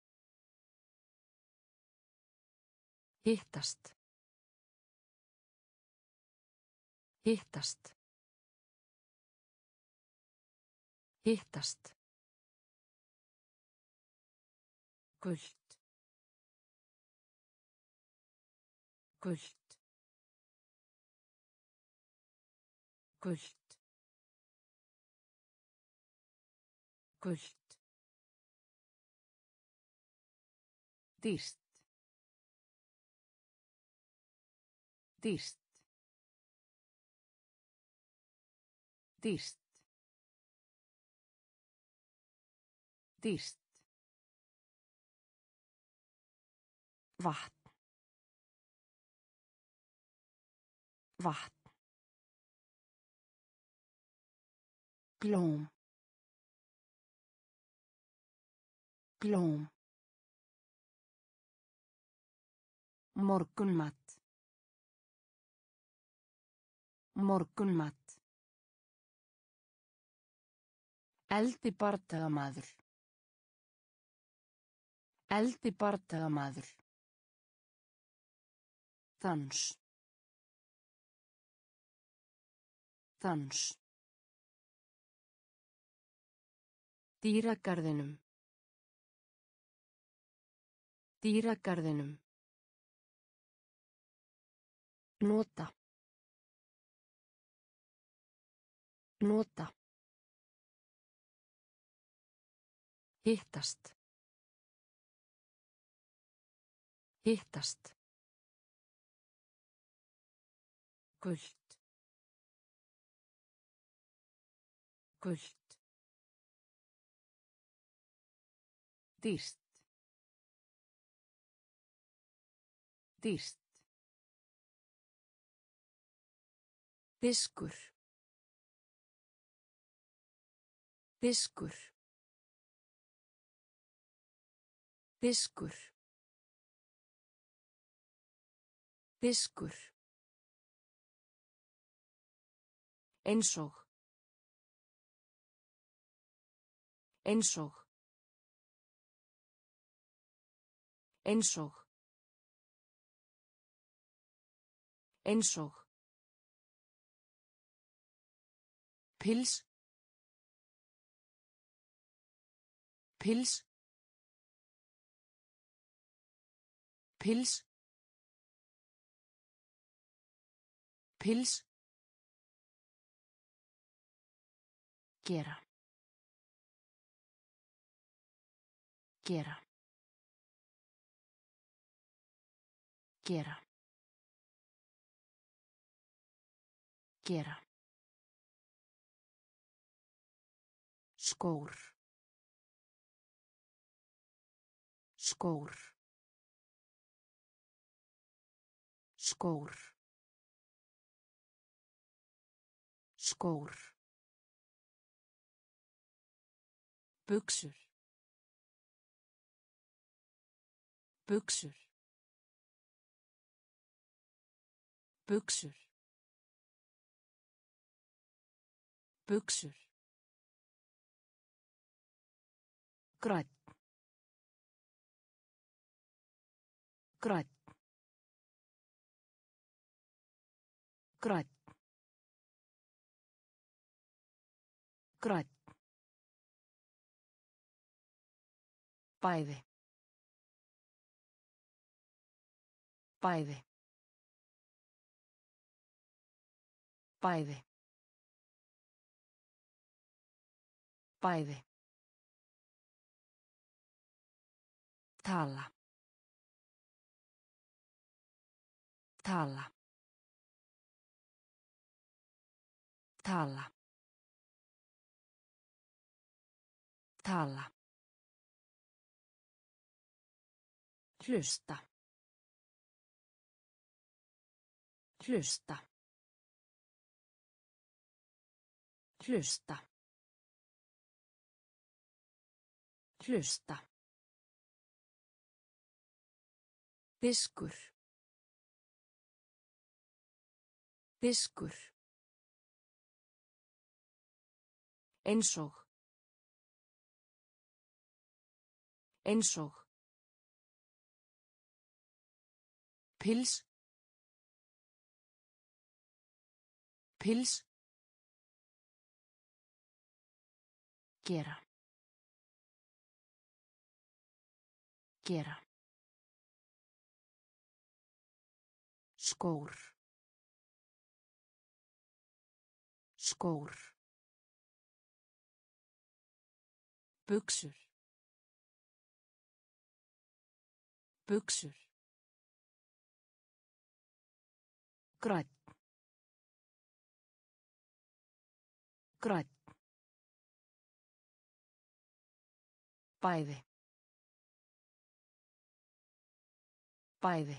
Hittast. Hittast. Hittast. Gult. Gult. Gult. Gult. Dýrt. Dýrt. Dýrt. Dýrt. Vatn. Vatn. Blóm. Blóm. Morgunmat. Morgunmat. Eldi bardagamaður. Eldi bardagamaður. Dans. Dans. Dýragarðinum. Dýragarðinum. Nota. Nota. Hittast. Hittast. Gult. Gult. Dýrt. Dýrt. Diskur. Diskur. Diskur. Diskur. Einsog. Einsog. Einsog. Einsog. Pils. Pils. Pils. Pils. Gera. Gera. Gera. Gera. Skór. Skór. Skór. Skór. Buxur. Buxur. Buxur. Buxur. Grænn. Grænn. Grænn. Grænn. Bæði. Bæði. Bæði. Bæði. Tala. Tala. Tala. Tala. Hlusta. Hlusta. Hlusta. Hlusta. Diskur. Diskur. Einsog. Einsog. Pils. Pils. Gera. Gera. Skór. Skór. Buxur. Buxur. Grænn. Grænn. Bæði. Bæði.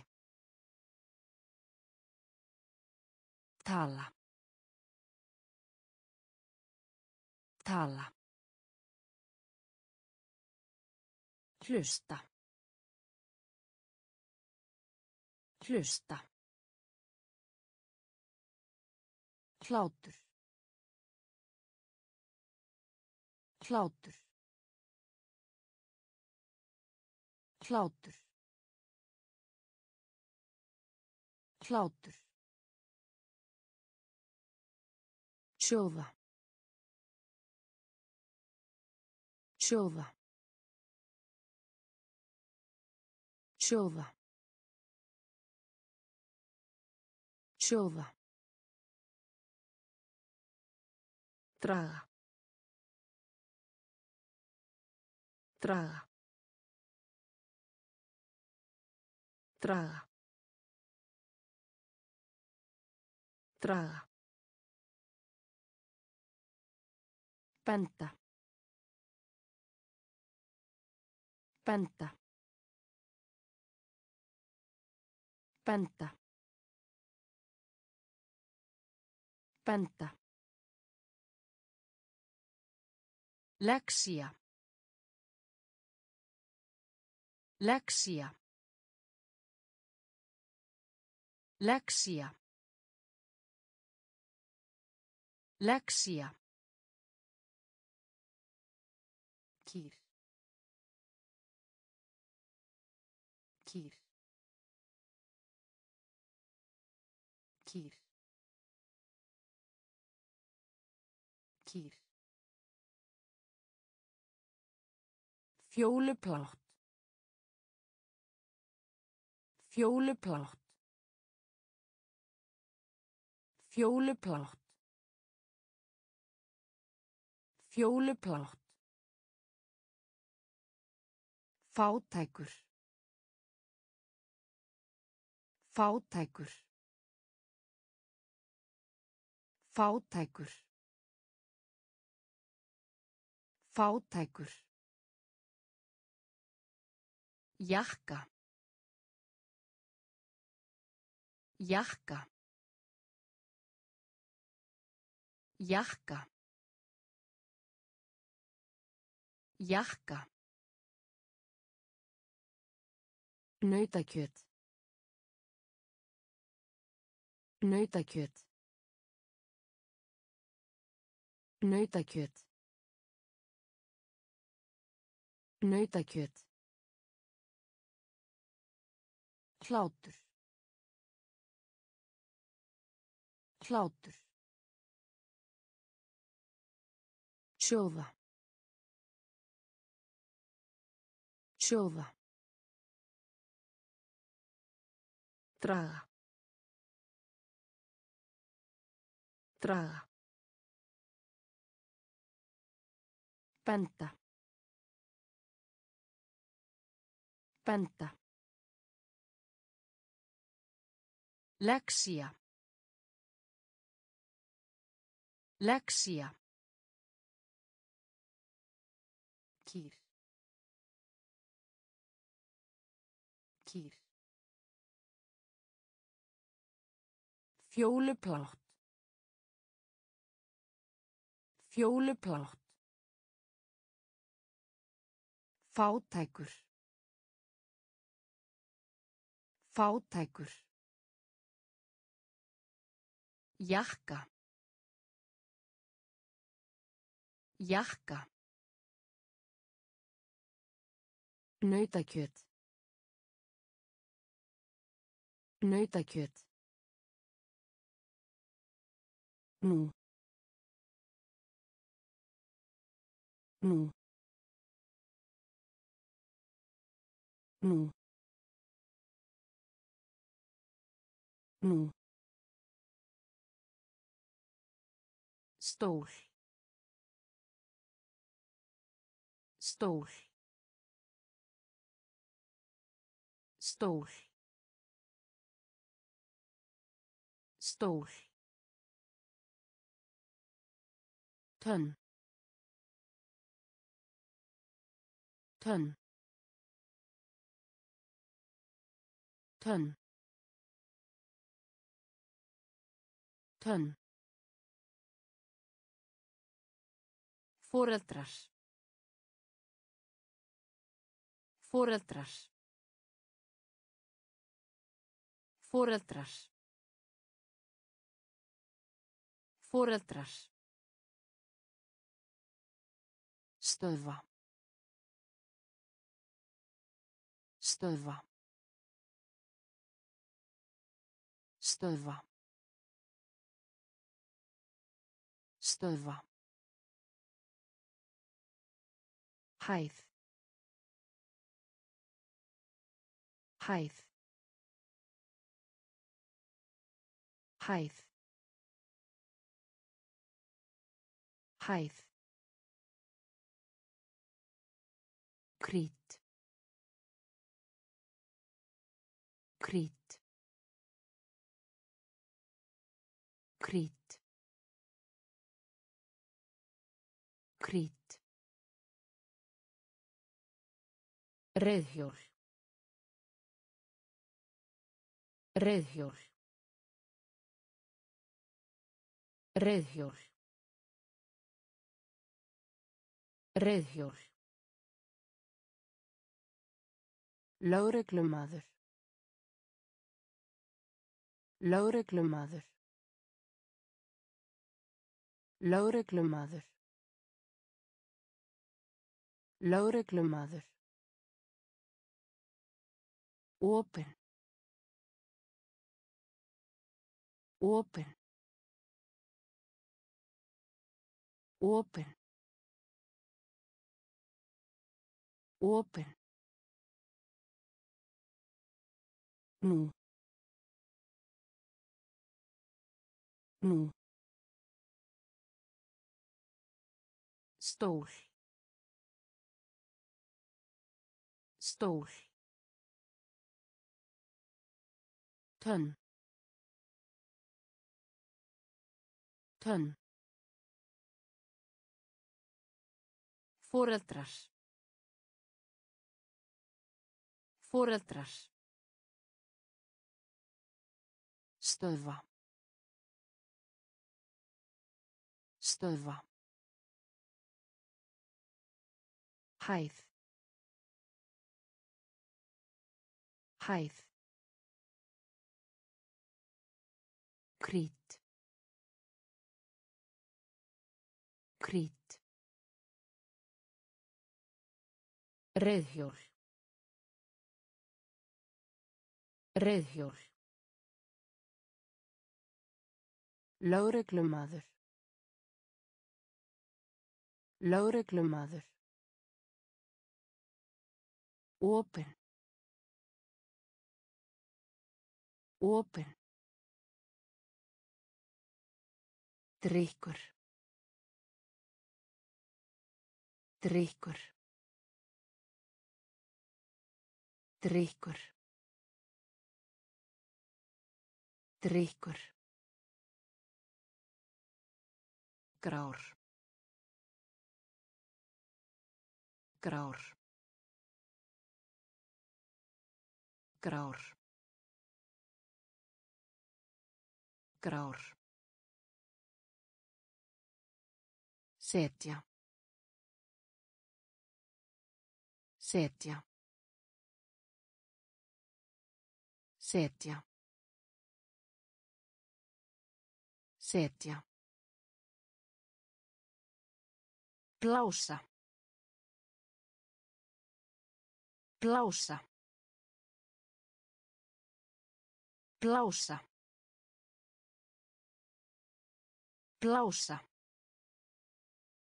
Tala. Tala. Hlusta. Hlusta. Hlátur. Hlátur. Hlátur. Hlátur. Sjóða. Sjóða. Sjóða. Sjóða. Draga. Draga. Draga. Draga. Benda. Benda. Benda. Benda. Lexía. Lexía. Lexía. Lexía. Kýr. Kýr. Kýr. Kýr. Fjóluplátt. Fjóluplátt. Fjóluplátt. Fjóluplátt. Fátækur. Fátækur. Fátækur. Fátækur. Jakka. Jakka. Jakka. Jakka. Nautakjöt. Nautakjöt. Nautakjöt. Nautakjöt. Hlátur. Hlátur. Sjóða. Sjóða. Draga. Draga. Benda. Benda. Lexía. Lexía. Kýr. Kýr. Fjóluplátt. Fjóluplátt. Fátækur. Fátækur. Jakka. Jakka. Nautakjöt. Nautakjöt. Nú. Nú. Nú. Nú. Stól. Stól. Stól. Stól. Tönn. Tönn. Tönn. Tönn. Foreldrar. Foreldrar. Foreldrar. Foreldrar. Stöðva. Stöðva. Stöðva. Stöðva. Hæð. Hæð. Hæð. Hæð. Krít. Krít. Krít. Krít. Reiðhjól. Reiðhjól. Reiðhjól. Reiðhjól. Lögreglumaður. Lögreglumaður. Lögreglumaður. Lögreglumaður. Opin. Opin. Opin. Opin. Nú. Nú. Stól. Stól. Tönn. Tönn. Foreldrar. Foreldrar. Stöðva. Stöðva. Hæð. Hæð. Krít. Krít. Reiðhjól. Reiðhjól. Lögreglumaður. Lögreglumaður. Opin. Opin. Drykkur. Drykkur. Drykkur. Drykkur. Grár. Grár. Grár. Grár. Setja. Setja. Setja. Setja. Blása. Blása. Blása. Blása.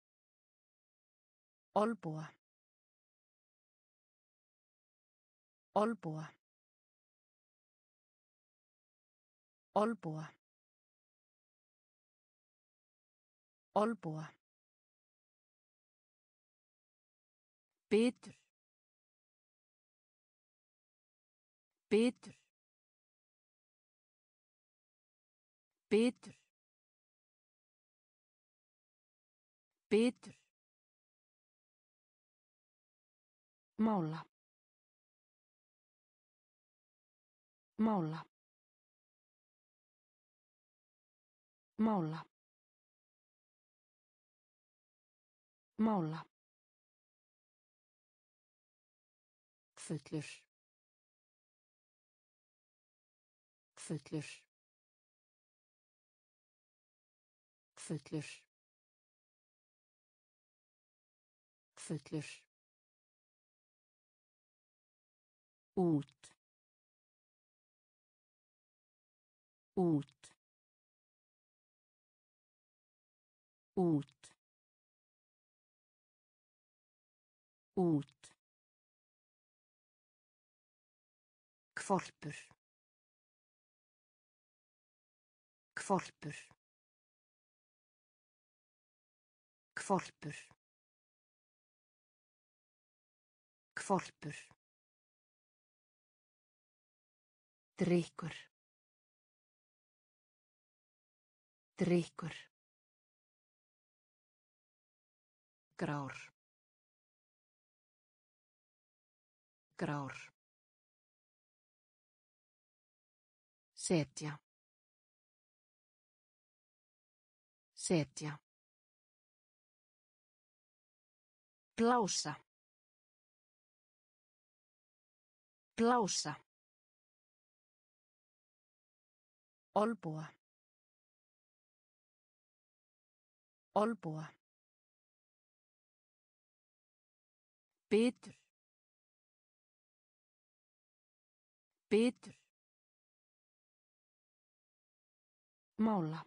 Olbúa. Olnboga. Olnboga. Olnboga. Bitur. Bitur. Bitur. Bitur. Mála. Mála. Mála. Mála. Fullur. Fullur. Fullur. Fullur. Út. Út. Út. Út. Hvolpur. Hvolpur. Hvolpur. Hvolpur. Drykkur. Drykkur. Grár. Grár. Setja. Setja. Blása. Blása. Olnboga. Olnboga. Bitur. Bitur. Mála.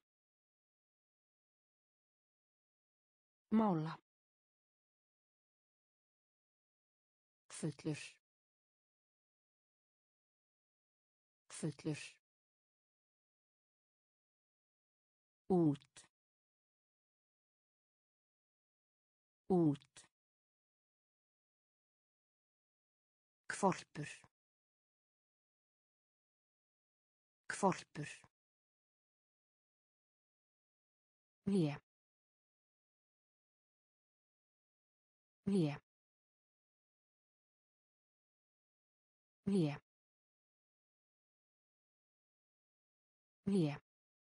Mála. Fullur. Fullur. Út. Út. Hvolpur. Hvolpur. Vé. Vé. Vé. Vé.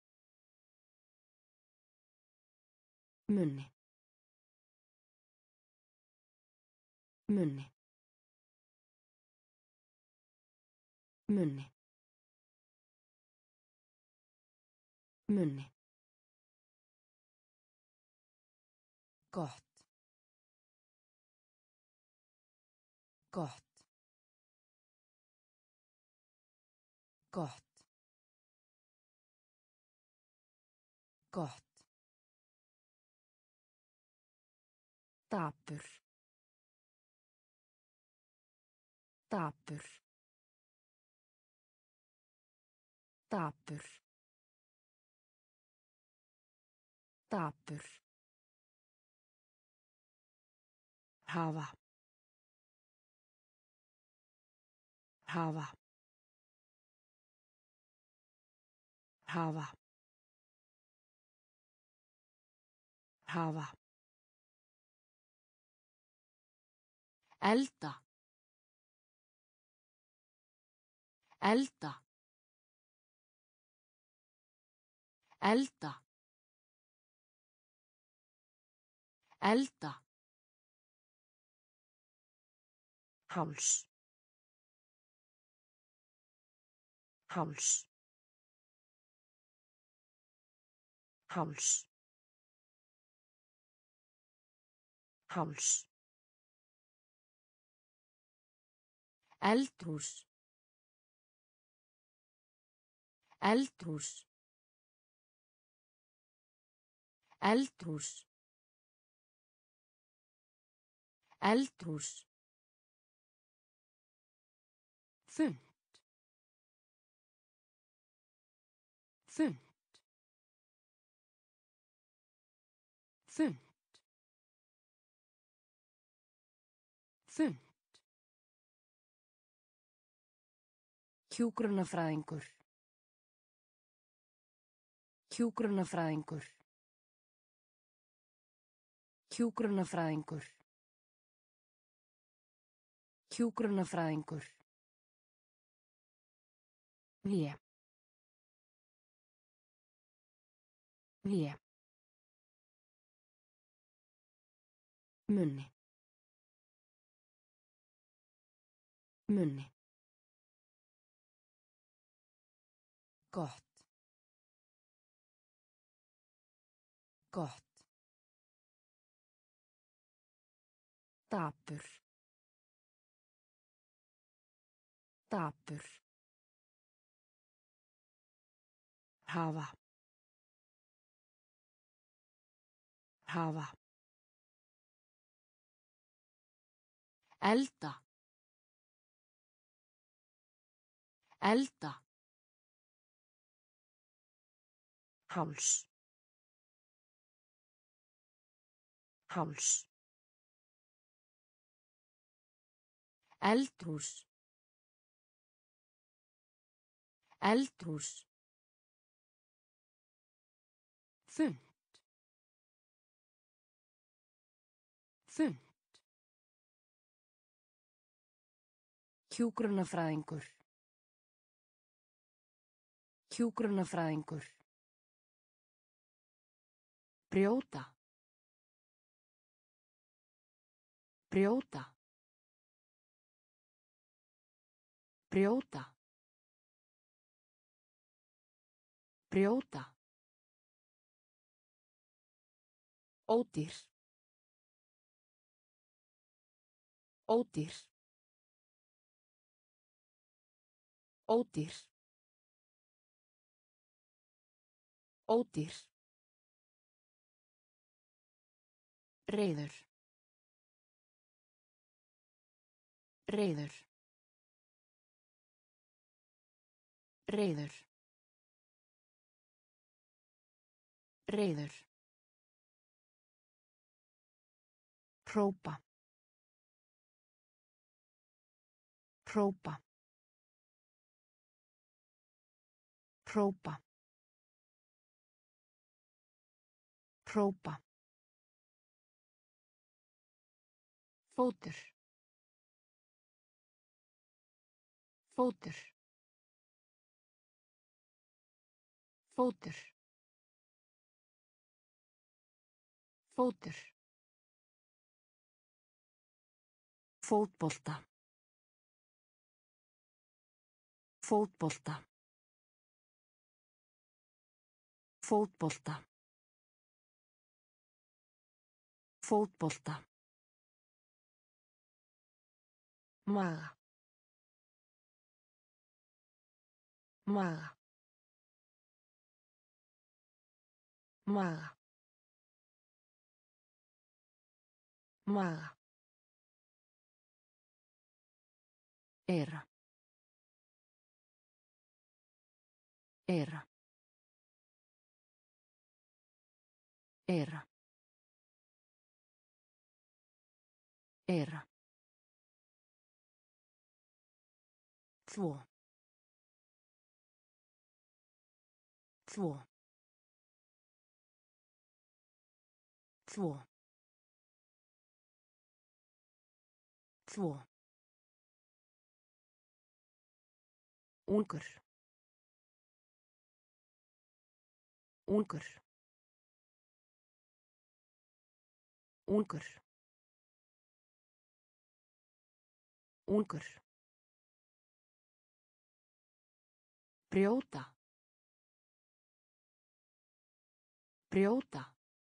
Munni. Munni. Munni. Munni. Gott. Gott. Gott. Gott. Dapur. Dapur. Dapur. Dapur. Hafa. Hafa. Hafa. Hafa. Elda. Elda. Elda. Elda. Háls. Háls. Háls. Háls. Eldhús. Eldhús. Eldhús. Eldhús. Þunnt. Þunnt. Þunnt. Þunnt. Hjúkrunarfræðingur. Hjúkrunarfræðingur. Hjúkrunarfræðingur. Hjúkrunarfræðingur. Vé. Vé. Munni. Munni. Gott. Gott. Dapur. Dapur. Hafa. Hafa. Elda. Elda. Háls. Háls. Eldhús. Eldhús. Þunnt. Þunnt. Hjúkrunarfræðingur. Hjúkrunarfræðingur. Brjóta. Brjóta. Brjóta. Brjóta. Ódýr. Ódýr. Ódýr. Ódýr. Reiður. Reiður. Reiður. Reiður. Hrópa. Hrópa. Hrópa. Hrópa. Fótur. Fótur. Fótur. Fótur. Fótbolta. Fótbolta. Fótbolta. Fótbolta. Maga. Maga. Maga. Maga. Era. Era. Era. Era. Þvo. Þvo. Þvo. Þvo. Ungur. Ungur. Ungur. Ungur. Brjóta. Brjóta.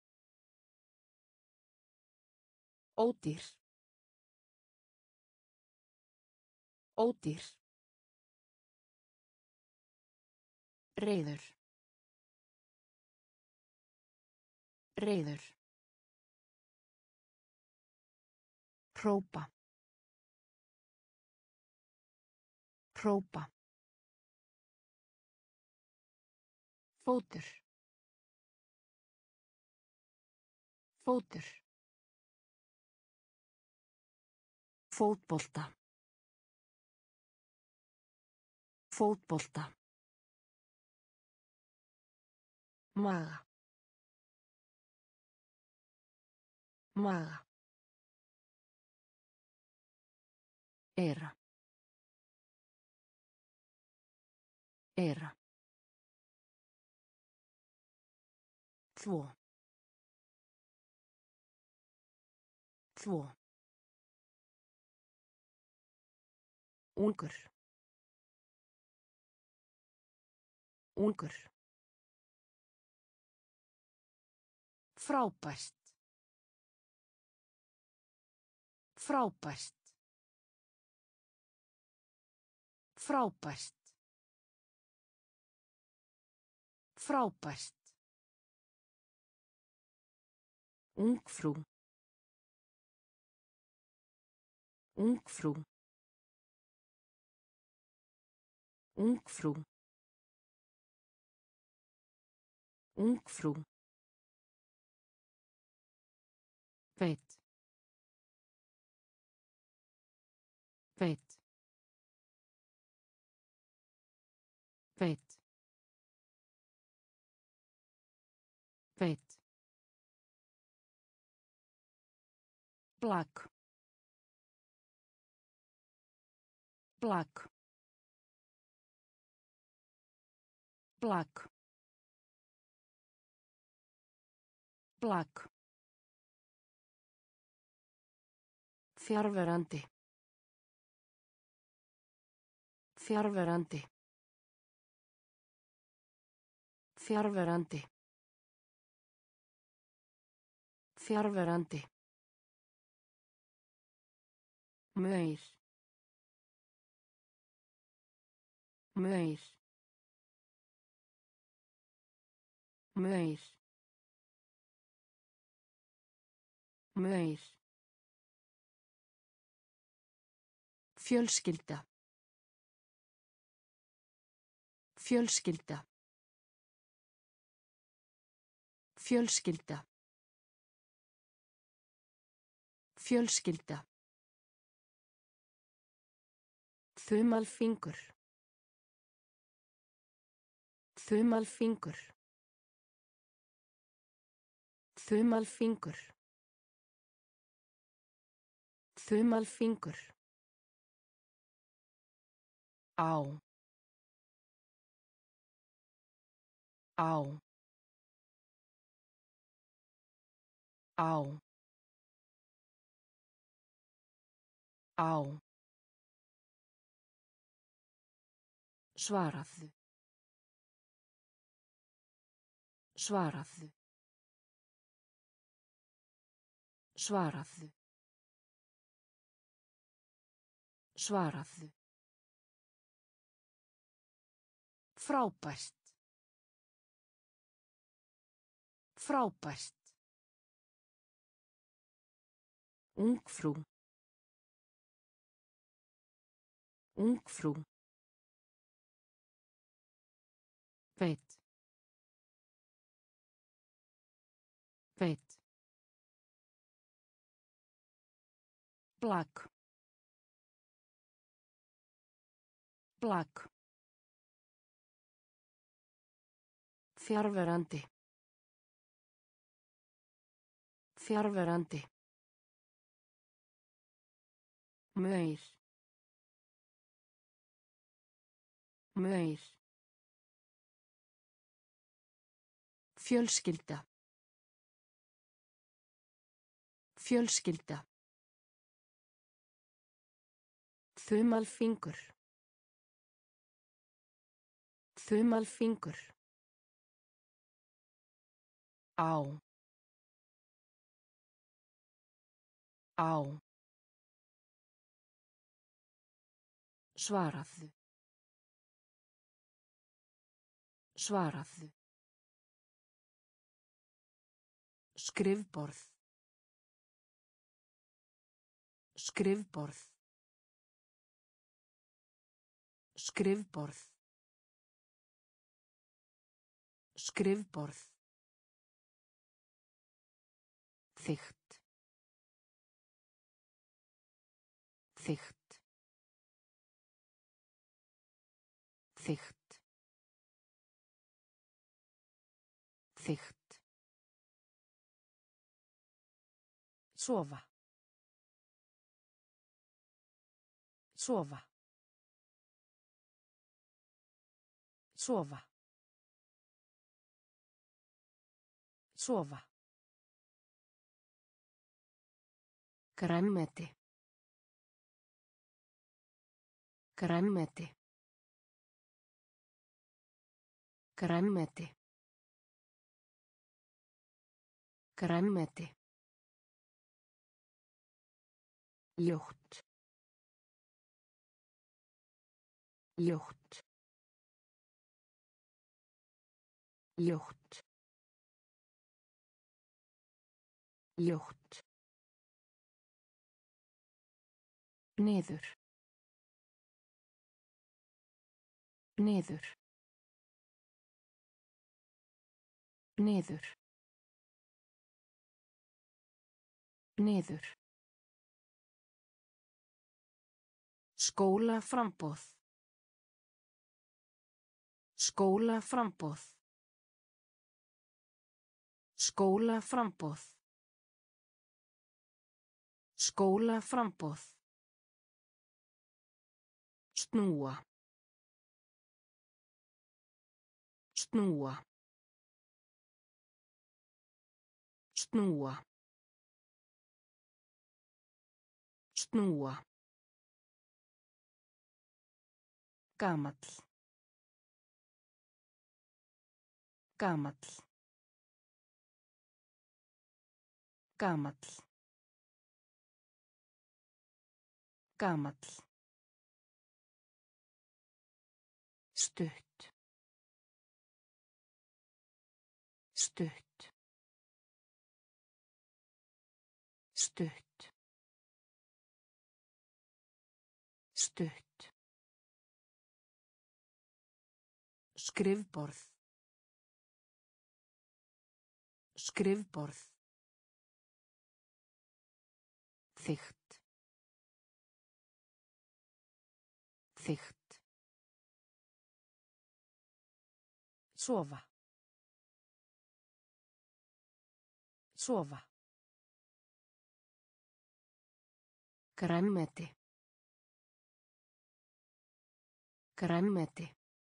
Ódýr. Ódýr. Reiður. Reiður. Hrópa. Hrópa. Fótur. Fótur. Fótbolta. Fótbolta. Maga. Maga. Eyra. Eyra. Þvo. Þvo. Ungur. Ungur. Frábært. Frábært. Frábært. Frábært. Ungfrú. Ungfrú. Ungfrú. Ungfrú. Beit. Beit. Beit. Beit. Black. Black. Black. Black. Fjarverandi. Fjarverandi. Fjarverandi. Fjarverandi. Maur. Maur. Maur. Maur. Fjölskylda. Fjölskylda. Fjölskylda. Fjölskylda. Þumalfingur. Þumalfingur. Þumalfingur. Þumalfingur. Á. Á. Á. Á. Svaraðu. Svaraðu. Svaraðu. Svaraðu. Frábært. Frábært. Ungfrú. Ungfrú. Beit. Beit. Black. Black. Fjarverandi. Fjarverandi. Maur. Maur. Fjölskylda. Fjölskylda. Þumalfingur. Þumalfingur. Á. Á. Svaraðu. Svaraðu. Skrifborð. Skrifborð. Skrifborð. Skrifborð. Þykkt. Þykkt. Þykkt. Þykkt. Sofa. Sofa. Sofa. Sofa. Grænmeti. Grænmeti. Grænmeti. Grænmeti. Ljótt. Ljótt. Ljótt. Ljótt. Niður. Niður. Niður. Niður. Skólaframboð. Skólaframboð. Skólaframboð. Skólaframboð. Snúa. Snúa. Snúa. Snúa. Gamall. Gamall. Gamall. Gamall. Stutt. Stutt. Stutt. Stutt. Skrifborð. Skrifborð. Þykkt. Þykkt. Sofa. Sofa. Grænmeti. Grænmeti.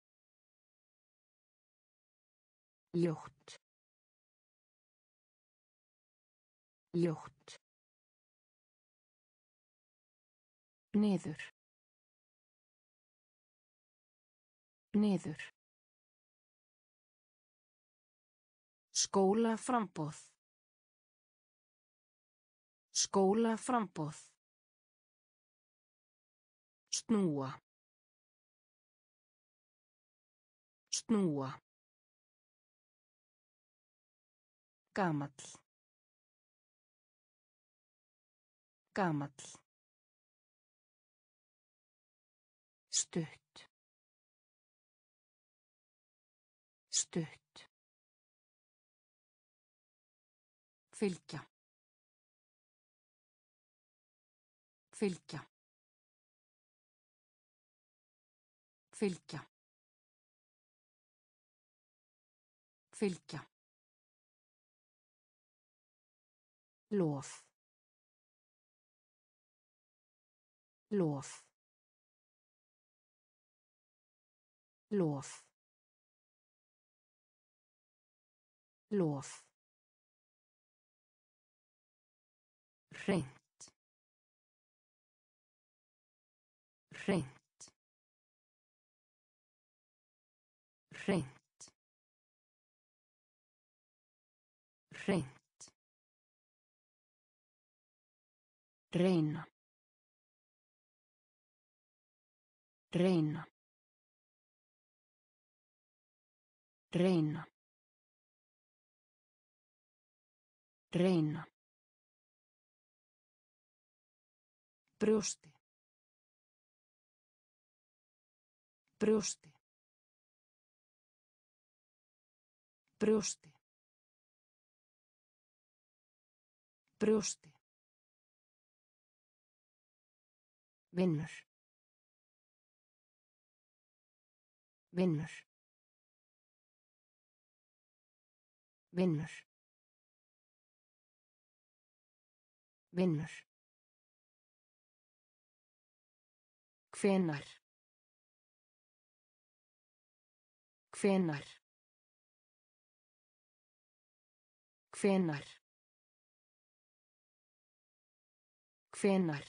Ljótt. Ljótt. Niður. Niður. Skólaframboð. Skólaframboð. Snúa. Snúa. Gamall. Gamall. Stutt. Stutt. Fylgja. Fylgja. Fylgja. Fylgja. Lof. Lof. Lof. Lof. Hreint. Hreint. Hreint. Hreint. Reyna. Reyna. Reyna. Reyna. Brjósti. Brjósti. Brjósti. Brjósti. Vinnur. Vinnur. Vinnur. Vinnur. Hvenær. Hvenær. Hvenær. Hvenær.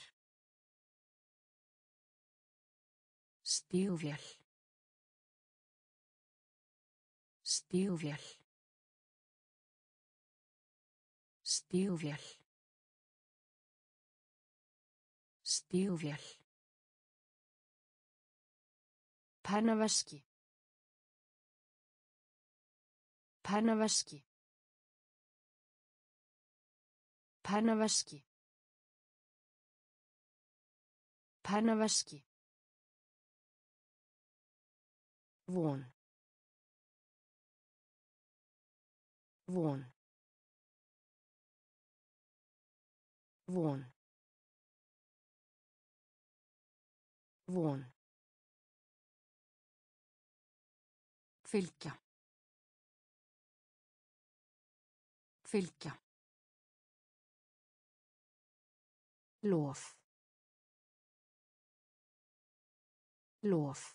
Stígvél. Stígvél. Stígvél. Stígvél. Pennaveski. Pennaveski. Pennaveski. Pennaveski. Von. Von. Von. Von. Fylgja. Fylgja. Lof. Lof.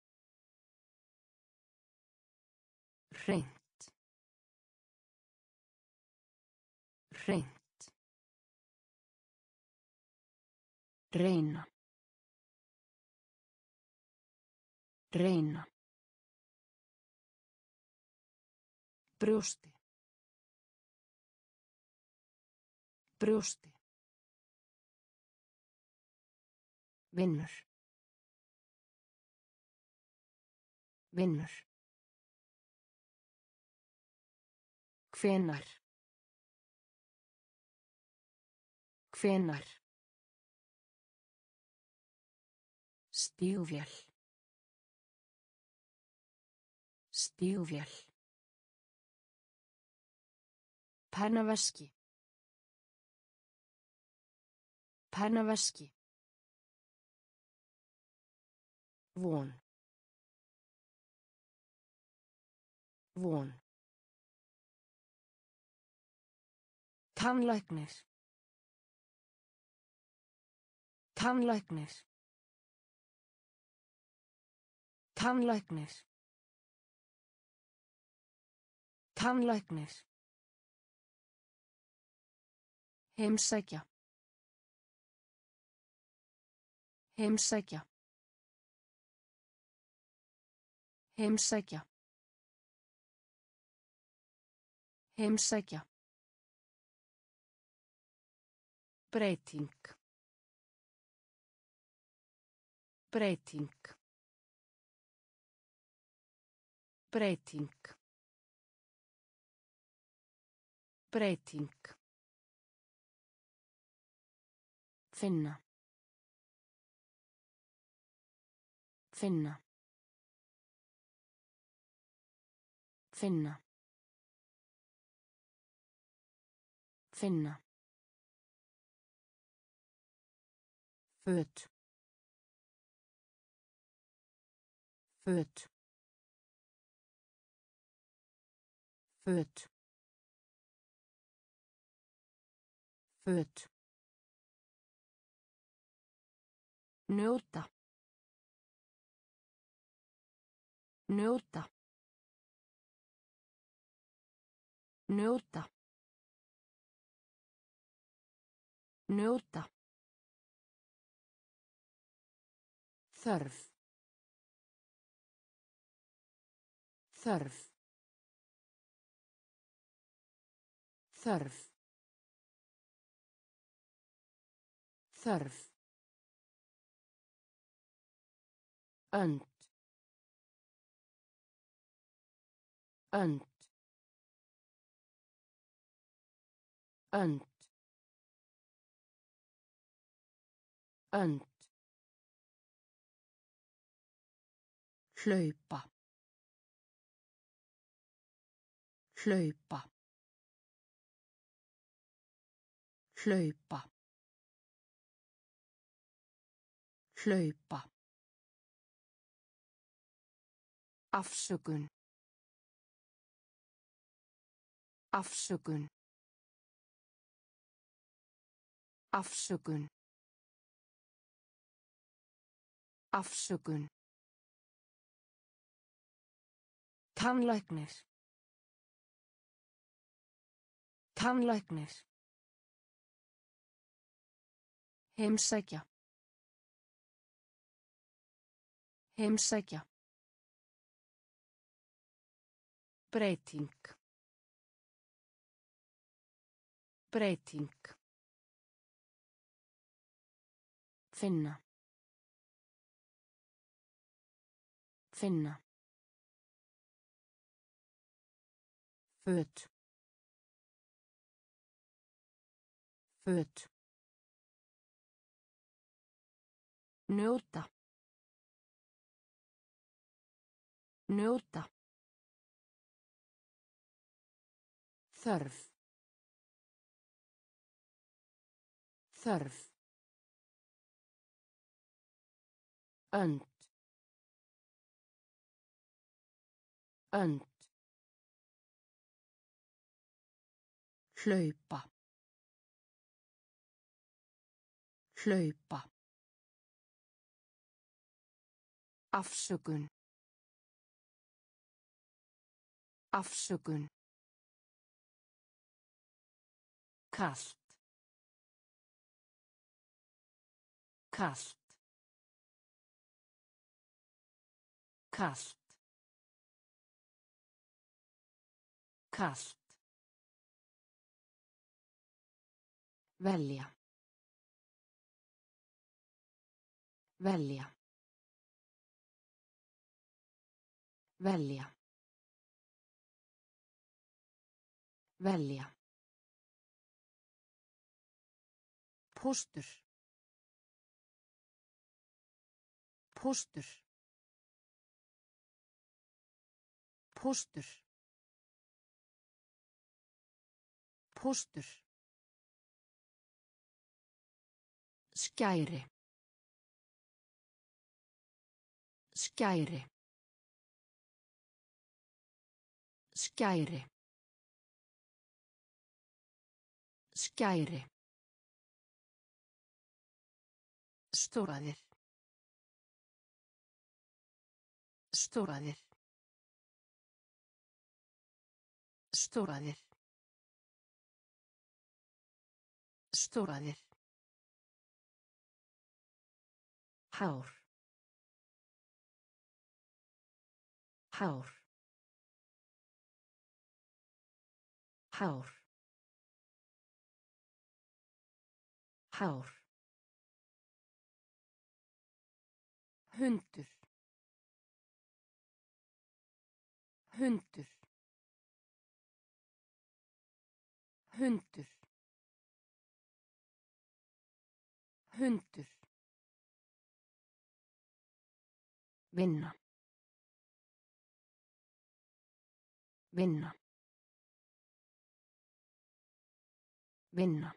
Hreint. Hreint. Reyna. Reyna. Brjósti. Brjósti. Vinnur. Vinnur. Hvenær. Hvenær. Stígvél. Stígvél. Pennaveski. Pennaveski. Von. Von. Tannlæknir. Tannlæknir. Tannlæknir. Tannlæknir. Heimsækja. Heimsækja. Heimsækja. Heimsækja. Breyting. Breyting. Breyting. Breyting. Finna. Finna. Finna. Finna. Föt. Föt. Föt. Föt. Njóta. Njóta. Njóta. Njóta. Þörf. Þörf. Þörf. Þörf. Önd. Önd. Önd. Önd. hlaupa hlaupa hlaupa hlaupa afsökun afsökun afsökun afsökun tannlæknir tannlæknir heimsækja heimsækja breyting breyting finna finna föt föt njóta njóta þörf þörf önd önd hlaupa hlaupa afsökun afsökun kalt kalt kalt kalt välja välja välja välja póstur póstur póstur póstur skæri skæri skæri skæri stóraðir stóraðir stóraðir stóraðir hár hár hár hár hundur hundur hundur hundur vinna vinna vinna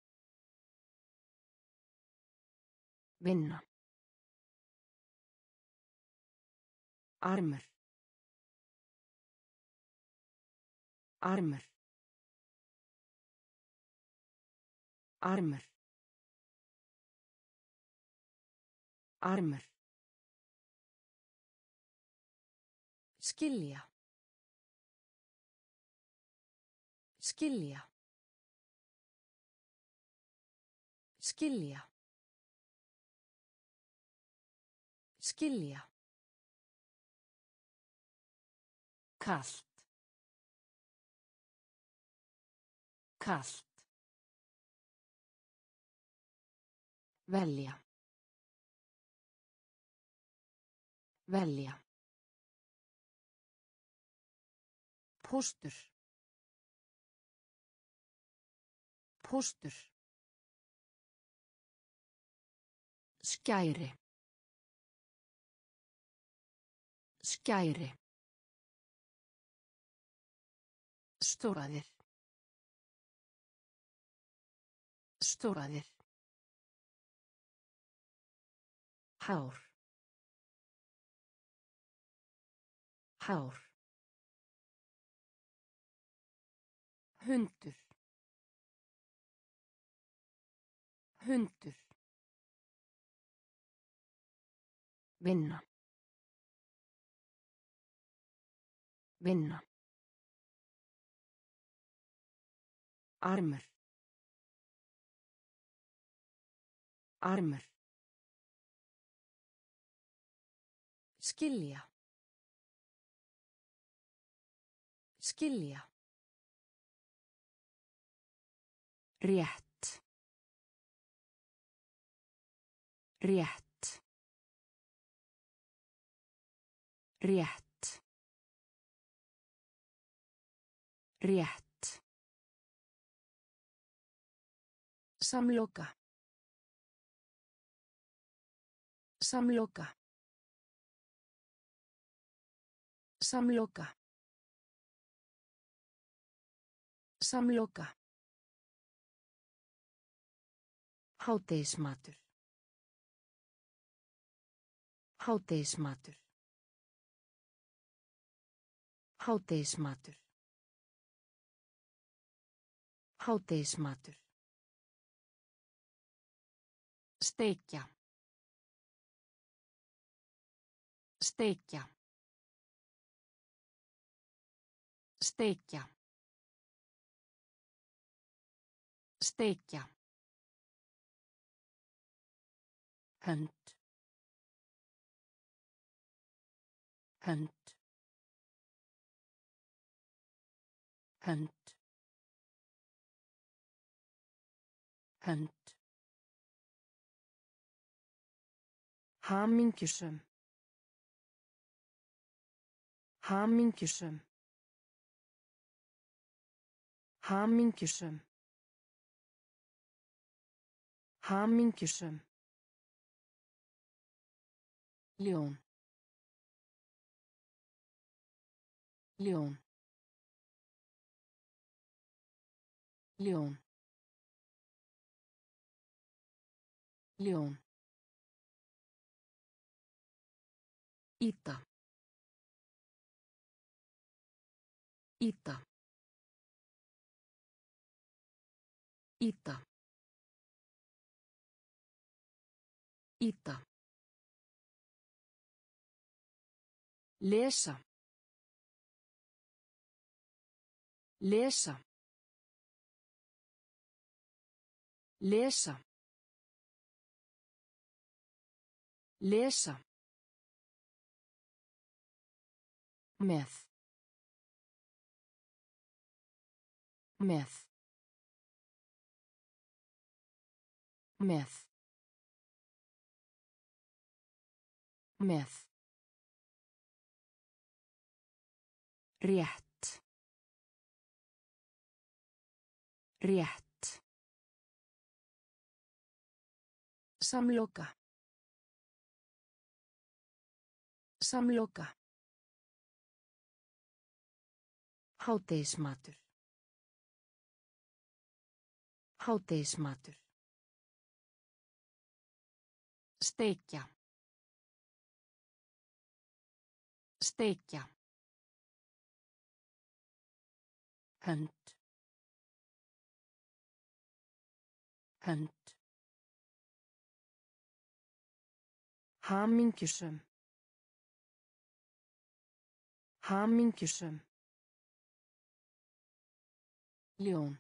vinna armur armur armur armur skilja skilja skilja skilja kalt kalt välja välja póstur póstur skæri Skæri. Stóraðir. Stóraðir. Hár. Hár. Hundur. Hundur. Vinna. Vinna. Armur. Armur. Skilja. Skilja. Rétt. Rétt. Rétt. Rétt. Samloka. Samloka. Samloka. Samloka. Hádegismatur. Hádegismatur. Hádegismatur. Hádegismatur. Steikja. Steikja. Steikja. Steikja. Hönd. Hönd. Hönd. Hönd. Hamingjusöm. Hamingjusöm. Hamingjusöm. Hamingjusöm. Ljón. Ljón. Ljón. Ljón. Ýta. Ýta. Ýta. Ýta. Lesa. Lesa. Lesa. Lesa. Með. Með. Með. Með. Rétt. Rétt. Samloka. Samloka. Hádegismatur. Hádegismatur. Steikja. Steikja. Hönd. Hönd. Hamingjusöm. Hamingjusöm. Ljón.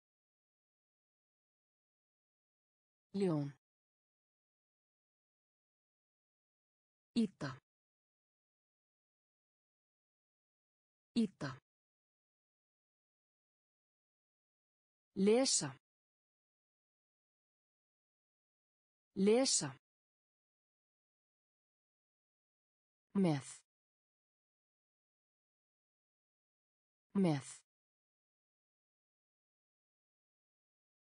Ljón. Ýta. Ýta. Lesa. Lesa. Með. Með.